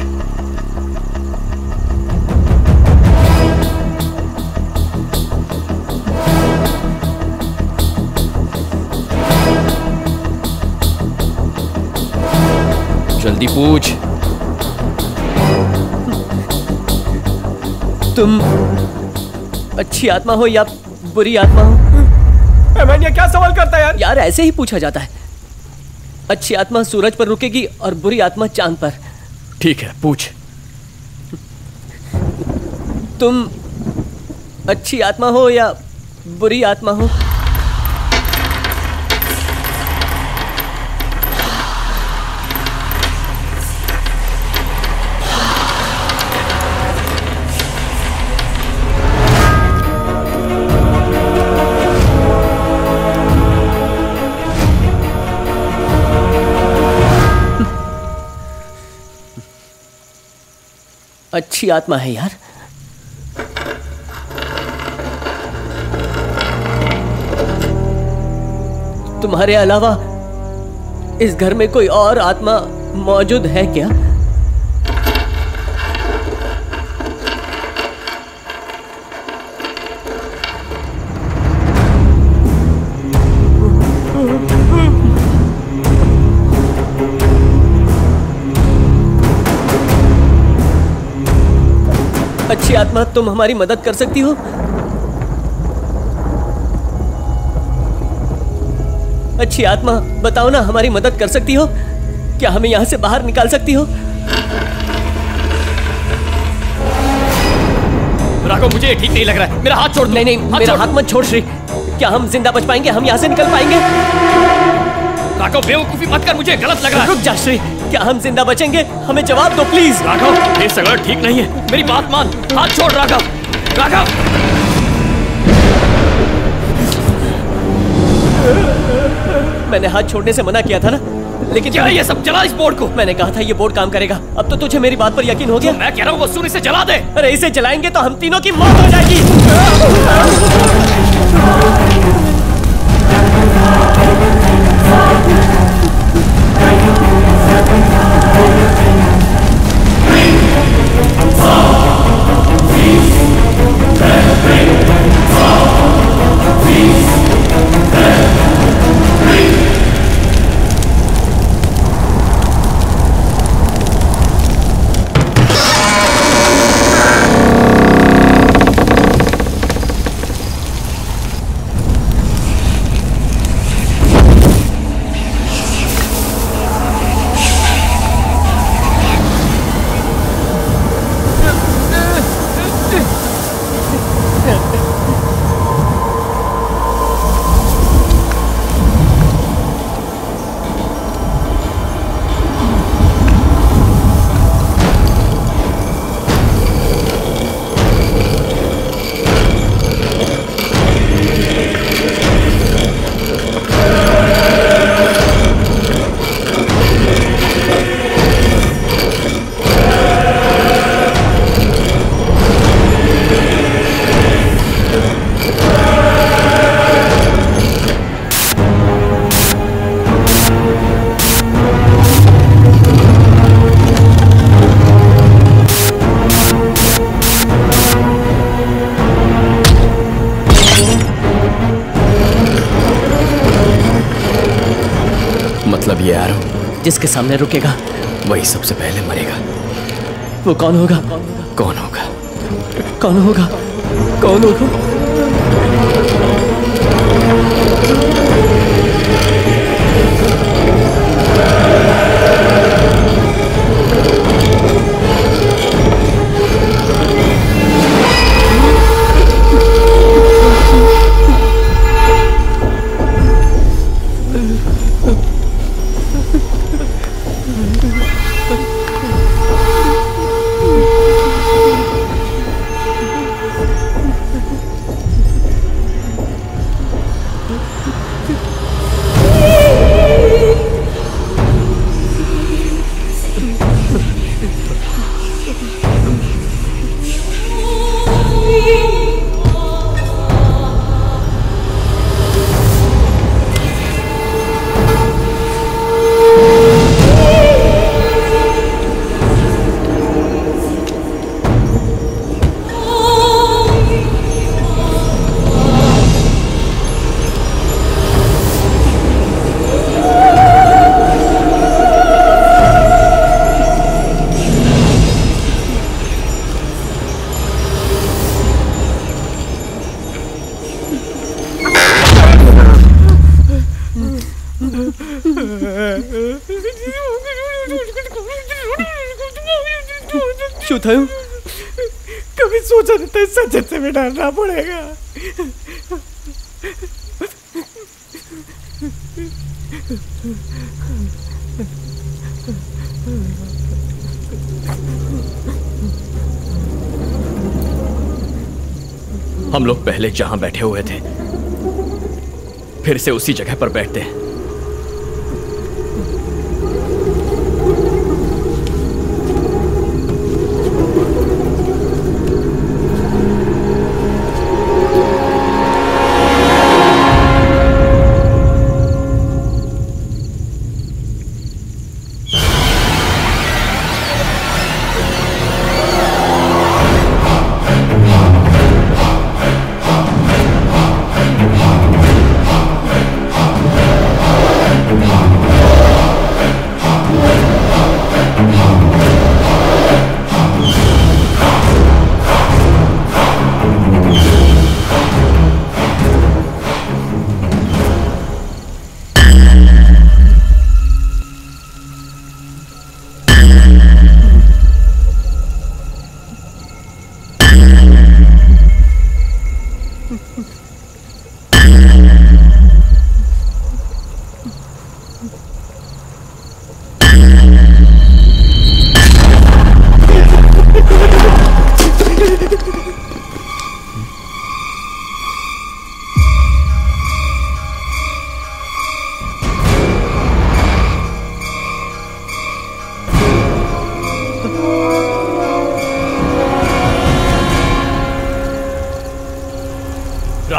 जल्दी पूछ। तुम अच्छी आत्मा हो या बुरी आत्मा हो? मैंने क्या सवाल करता है यार? यार ऐसे ही पूछा जाता है। अच्छी आत्मा सूरज पर रुकेगी और बुरी आत्मा चांद पर। ठीक है पूछ। तुम अच्छी आत्मा हो या बुरी आत्मा हो? अच्छी आत्मा है यार। तुम्हारे अलावा इस घर में कोई और आत्मा मौजूद है क्या? अच्छी आत्मा तुम हमारी मदद कर सकती हो? अच्छी आत्मा बताओ ना, हमारी मदद कर सकती हो? क्या हमें यहां से बाहर निकाल सकती हो? राघव मुझे ये ठीक नहीं लग रहा है। मेरा हाथ छोड़ दो। नहीं मेरा हाथ मत छोड़ श्री। क्या हम जिंदा बच पाएंगे? हम यहाँ से निकल पाएंगे? राघव बेवकूफी मत कर, मुझे गलत लग रहा है। रुक जा श्री, क्या हम जिंदा बचेंगे? हमें जवाब दो प्लीज। राघव ये सगड़ा ठीक नहीं है, मेरी बात मान। हाथ छोड़ राघव। राघव मैंने हाथ छोड़ने से मना किया था ना, लेकिन क्या ये सब जला इस बोर्ड को? मैंने कहा था ये बोर्ड काम करेगा। अब तो तुझे मेरी बात पर यकीन हो गया? मैं कह रहा हूँ वो सुन इसे जला दे। अरे इसे जलाएंगे तो हम तीनों की मौत हो जाएगी। जिसके सामने रुकेगा वही सबसे पहले मरेगा। वो कौन होगा? कौन होगा? कौन होगा? कौन होगा? शुथायु, कभी सोचा नहीं था इस सज्जन से भी डरना पड़ेगा। हम लोग पहले जहां बैठे हुए थे फिर से उसी जगह पर बैठते हैं।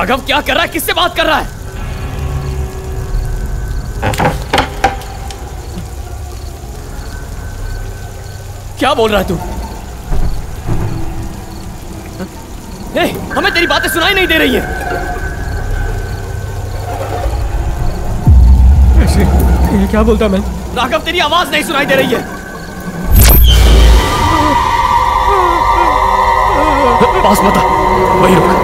राघव क्या कर रहा है? किससे बात कर रहा है? क्या बोल रहा है तू? हमें तेरी बातें सुनाई नहीं दे रही है। ये क्या बोलता मैं? राघव तेरी आवाज नहीं सुनाई दे रही है। पास मत आ, वहीं रुक।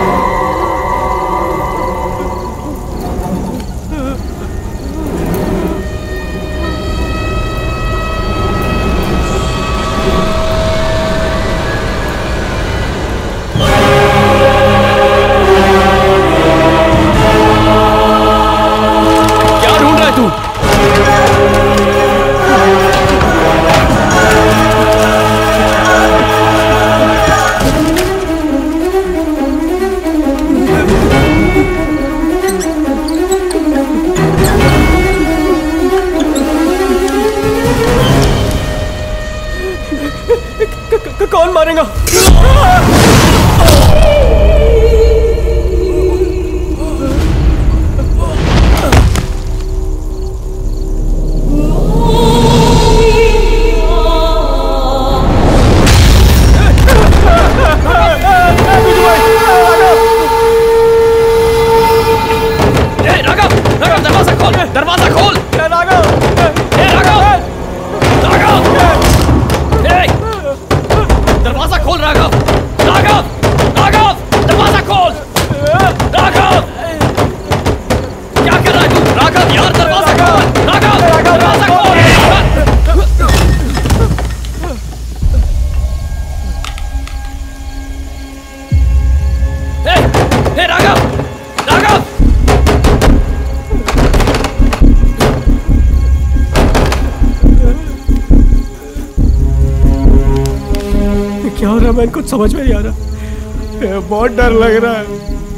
क्या ढूंढ रहा है तू? कौन मारेगा? दरवाजा खोल! राघव! दरवाजा खोल राघव! राघव! राघव! दरवाजा खोल! राघव! क्या कर रहा है तू? राघव यार दरवाजा खोल! राघव! दरवाजा खोल! हे राघव! राघव! क्या हो रहा है? मैं कुछ समझ में नहीं आ रहा। बहुत डर लग रहा है।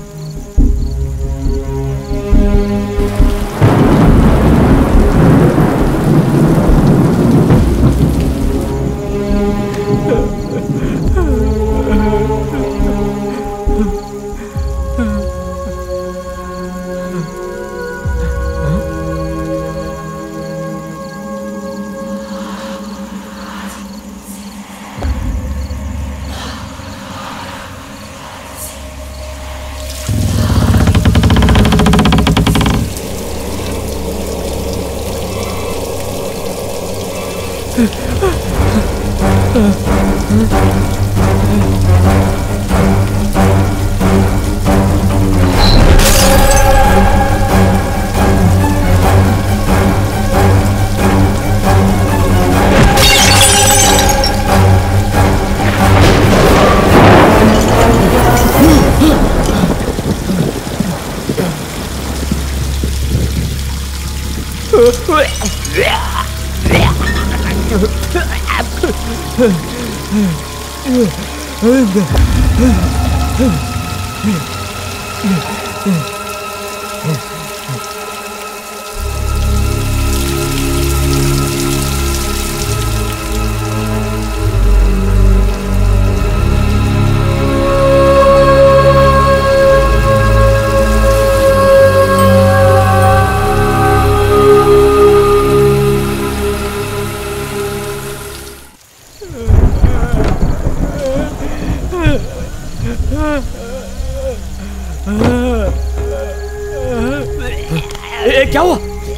क्या हुआ?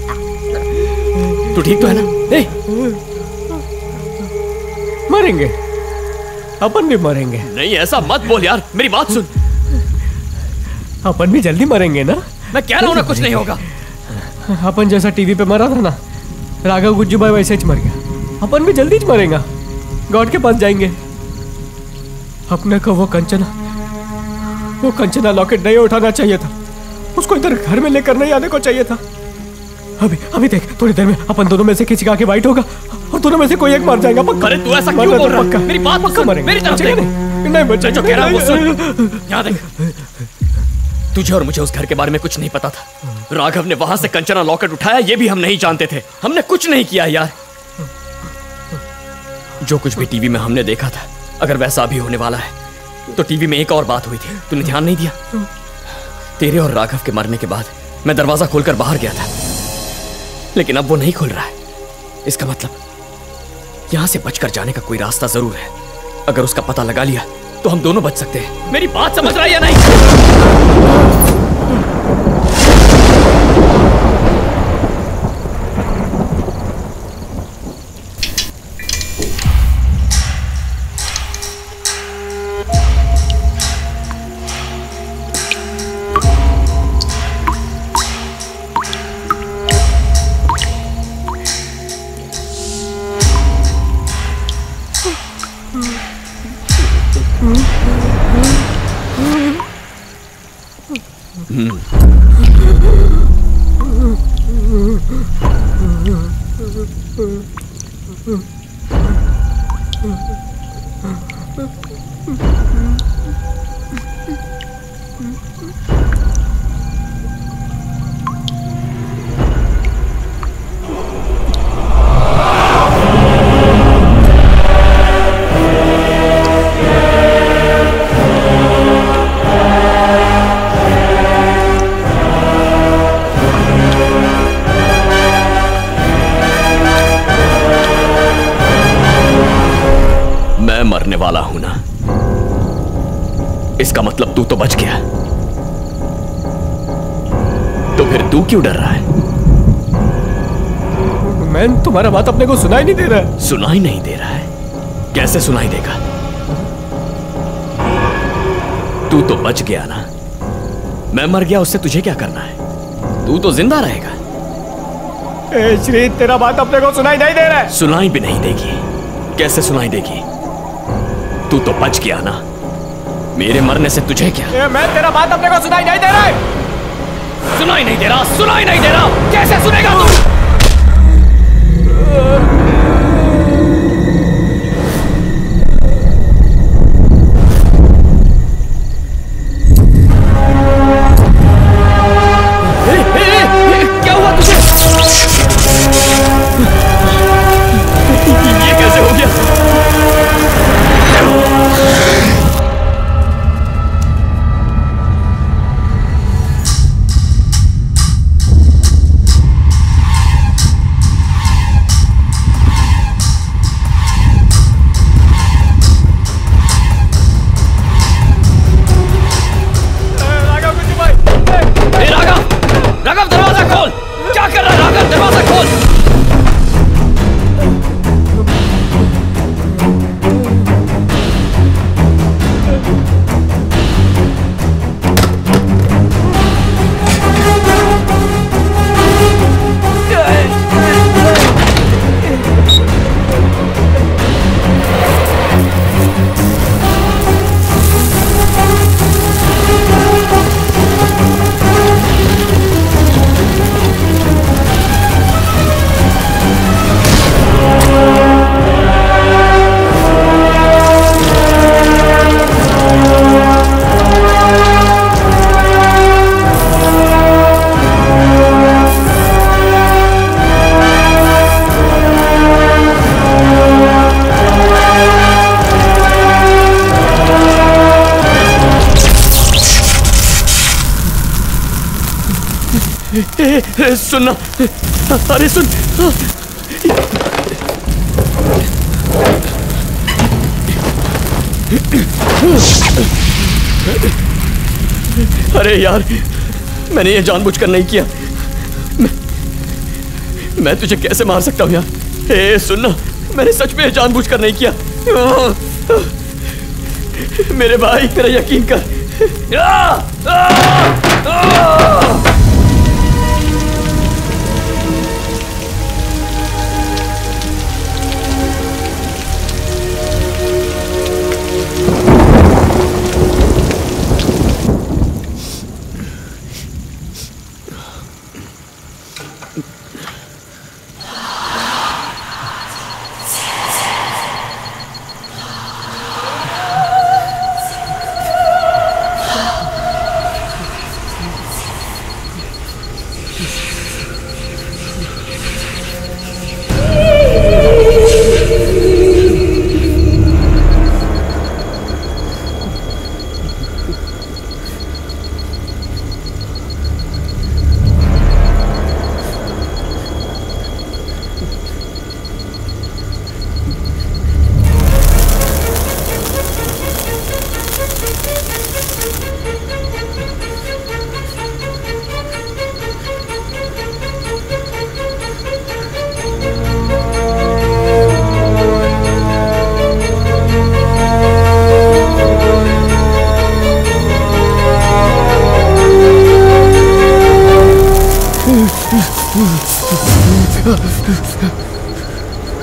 तू ठीक तो है ना? मरेंगे, अपन भी मरेंगे। नहीं ऐसा मत बोल यार, मेरी बात सुन। अपन भी जल्दी मरेंगे ना? मैं कह रहा हूँ ना कुछ नहीं होगा। अपन जैसा टीवी पे मरा था ना, राघव गुज्जू भाई वैसे ही मर गया। अपन भी जल्दी ही मरेगा, गॉड के पास जाएंगे। अपने को वो कंचना लॉकेट नहीं उठाना चाहिए था, उसको इधर घर में लेकर नहीं आने को चाहिए था। अभी देख, थोड़ी देर में अपन दोनों में से किसी का आके वाइट होगा और दोनों में से कोई एक मर जाएगा। पक्का। अरे तू ऐसा क्यों बोल रहा है? मेरी बात पक्का मरेंगे। मेरी तरफ देख। नहीं बच्चा जो कह रहा है वो सुन। यहाँ देख, तुझे और मुझे उस घर के बारे में कुछ नहीं पता था। राघव ने वहां से कंचना लॉकेट उठाया, ये भी हम नहीं जानते थे। हमने कुछ नहीं किया यार। जो कुछ भी टीवी में हमने देखा था, अगर वैसा भी होने वाला है तो टीवी में एक और बात हुई थी, तूने ध्यान नहीं दिया? तेरे और राघव के मरने के बाद मैं दरवाजा खोलकर बाहर गया था, लेकिन अब वो नहीं खुल रहा है। इसका मतलब यहां से बचकर जाने का कोई रास्ता जरूर है। अगर उसका पता लगा लिया तो हम दोनों बच सकते हैं। मेरी बात समझ रहा है या नहीं? वाला हूं ना, इसका मतलब तू तो बच गया। तो फिर तू क्यों डर रहा है? मैन, तुम्हारा बात अपने को सुनाई नहीं दे रहा है। सुनाई नहीं दे रहा है? कैसे सुनाई देगा? तू तो बच गया ना। मैं मर गया, उससे तुझे क्या करना है? तू तो जिंदा रहेगा। श्री, तेरा बात अपने को सुनाई नहीं दे रहा है। सुनाई भी नहीं देगी। कैसे सुनाई देगी? तू तो बच गया ना। मेरे मरने से तुझे क्या? मैं तेरा बात अपने को सुनाई नहीं दे रहा है। सुनाई नहीं दे रहा, सुनाई नहीं दे रहा। कैसे सुनेगा तू? क्या हुआ तुझे? ये कैसे हो गया? राघव, दरवाजा खोल। क्या कर रहा है राघव? दरवाजा खोल। सुनना, अरे सुन। अरे यार, मैंने ये जानबूझकर नहीं किया। मैं तुझे कैसे मार सकता हूँ यार? ए सुनना, मैंने सच में जानबूझकर नहीं किया। मेरे भाई, मेरा यकीन कर।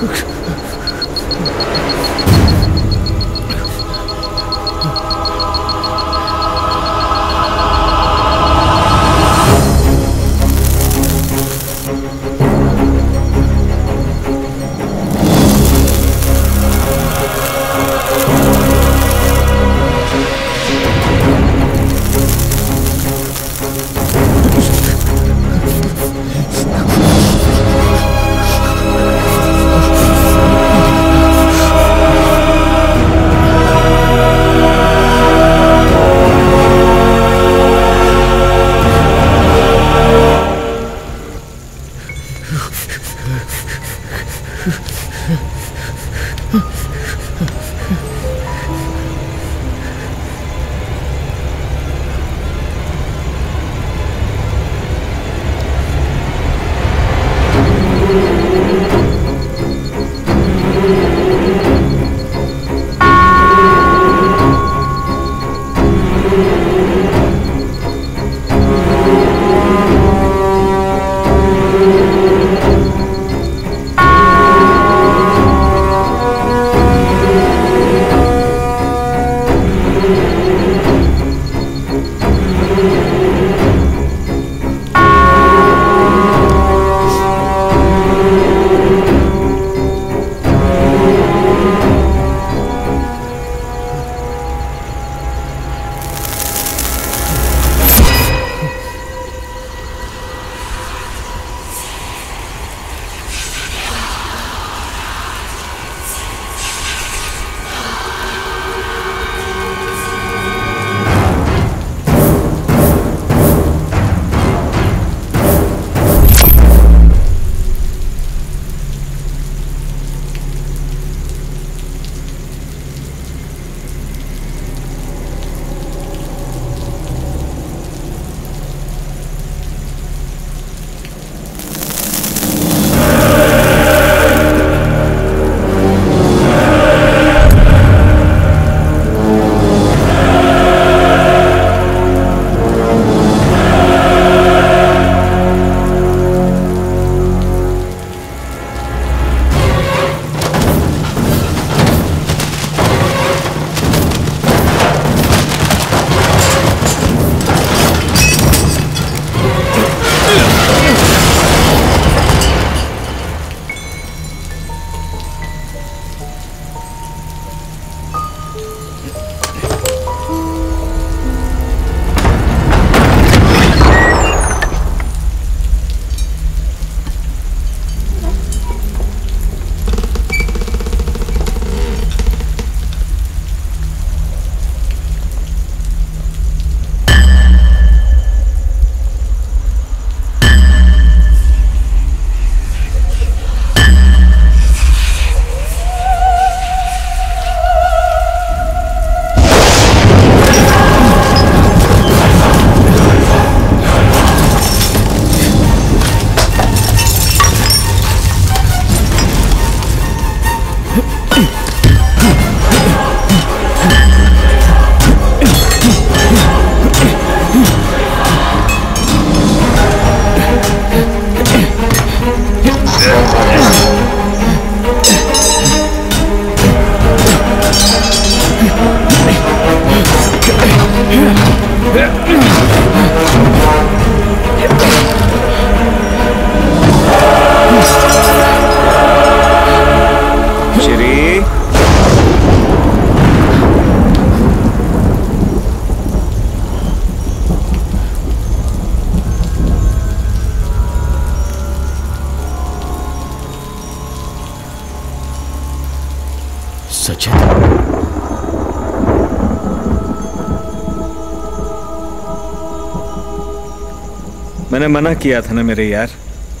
सचिन, मैंने मना किया था ना मेरे यार,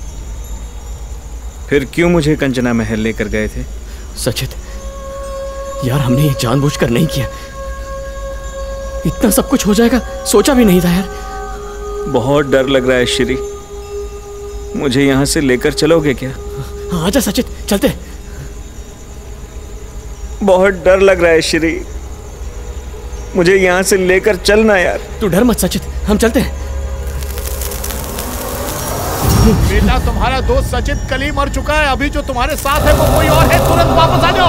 फिर क्यों मुझे कंचना महल लेकर गए थे? सचित, यार हमने ये जानबूझकर नहीं किया। इतना सब कुछ हो जाएगा सोचा भी नहीं था यार। बहुत डर लग रहा है श्री, मुझे यहाँ से लेकर चलोगे क्या? आजा सचित, चलते। बहुत डर लग रहा है श्री, मुझे यहाँ से लेकर चलना यार। तू डर मत सचित, हम चलते हैं। बेटा तुम्हारा दोस्त सचिन कल ही मर चुका है। अभी जो तुम्हारे साथ है वो कोई और है। तुरंत वापस आ जाओ।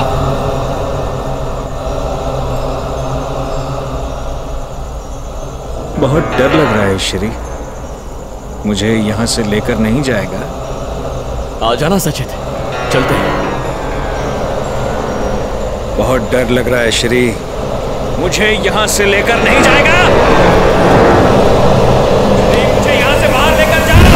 बहुत डर लग रहा है श्री, मुझे यहाँ से लेकर नहीं जाएगा? आ जाना सचिन, चलते हैं। बहुत डर लग रहा है श्री, मुझे यहाँ से लेकर नहीं जाएगा? मुझे यहाँ से बाहर लेकर जा।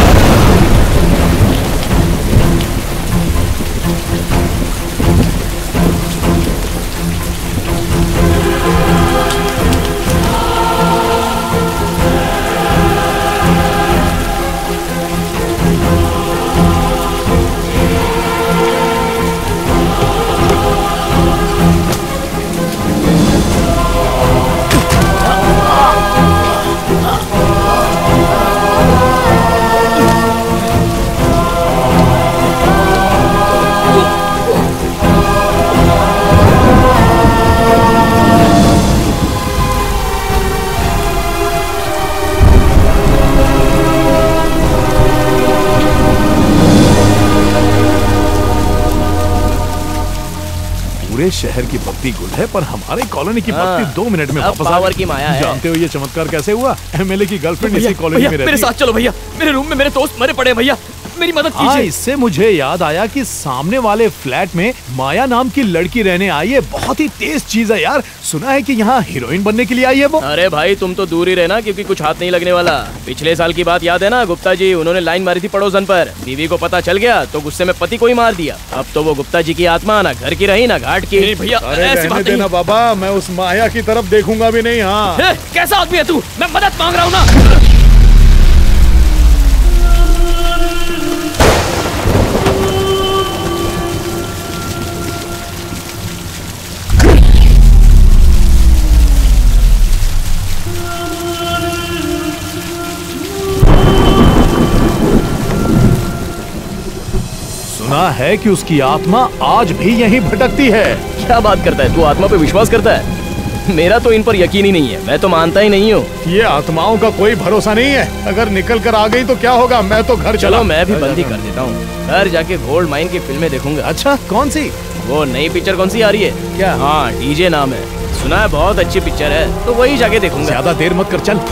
पूरे शहर की बत्ती गुल है पर हमारे कॉलोनी की बत्ती 2 मिनट में वापस पावर की माया है। जानते हो ये चमत्कार कैसे हुआ? एमएलए की गर्लफ्रेंड इसी कॉलोनी में रहती है। मेरे साथ चलो भैया, मेरे रूम में मेरे दोस्त मरे पड़े हैं भैया, मेरी मदद कीजिए। इससे मुझे याद आया कि सामने वाले फ्लैट में माया नाम की लड़की रहने आई है। बहुत ही तेज चीज है यार। सुना है कि यहाँ हीरोइन बनने के लिए आई है वो। अरे भाई तुम तो दूर ही रहना, क्योंकि कुछ हाथ नहीं लगने वाला। पिछले साल की बात याद है ना, गुप्ता जी उन्होंने लाइन मारी थी पड़ोसन पर, बीवी को पता चल गया तो गुस्से में पति को ही मार दिया। अब तो वो गुप्ता जी की आत्मा ना घर की रही ना घाट की। भैया रहने देना बाबा, मैं उस माया की तरफ देखूंगा भी नहीं। हाँ कैसा आदमी है तू? मैं मदद मांग रहा हूँ ना। सुना है कि उसकी आत्मा आज भी यहीं भटकती है। क्या बात करता है तू? आत्मा पे विश्वास करता है? मेरा तो इन पर यकीन ही नहीं है, मैं तो मानता ही नहीं हूँ। ये आत्माओं का कोई भरोसा नहीं है, अगर निकल कर आ गई तो क्या होगा? मैं तो घर चलो मैं भी बंदी कर देता हूँ, घर जाके गोल्ड माइन की फिल्में देखूंगा। अच्छा कौन सी? वो नई पिक्चर कौन सी आ रही है? क्या? हाँ डीजे नाम है, सुना है बहुत अच्छी पिक्चर है, तो वही जाके देखूंगा। ज्यादा देर मत कर, चल।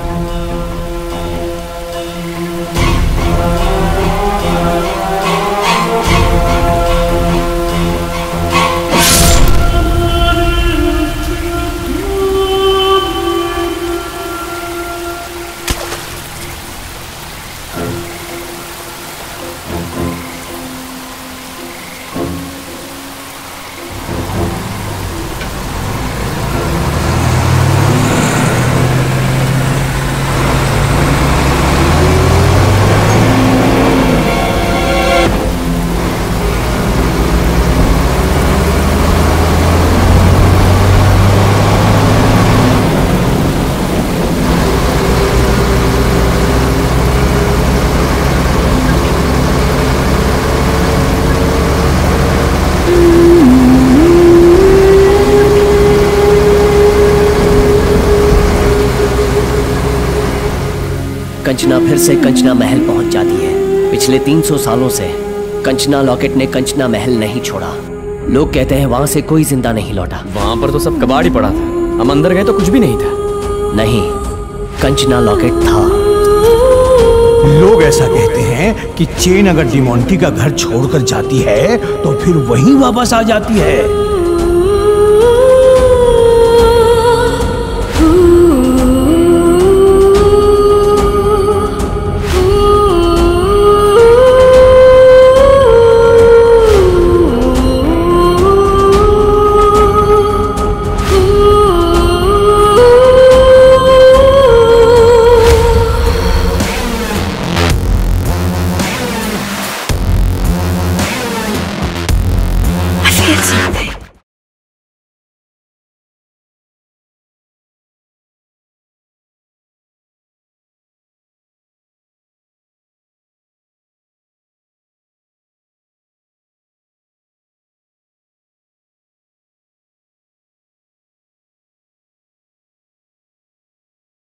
कंचना फिर से कंचना महल पहुंच जाती है। पिछले 300 सालों से कंचना लॉकेट ने कंचना महल नहीं छोड़ा। लोग कहते हैं वहां से कोई जिंदा नहीं लौटा। वहां पर तो सब कबाड़ ही पड़ा था, हम अंदर गए तो कुछ भी नहीं था। नहीं, कंचना लॉकेट था। लोग ऐसा कहते हैं कि चेन अगर डिमोंटी का घर छोड़कर जाती है तो फिर वहीं वापस आ जाती है। I feel something.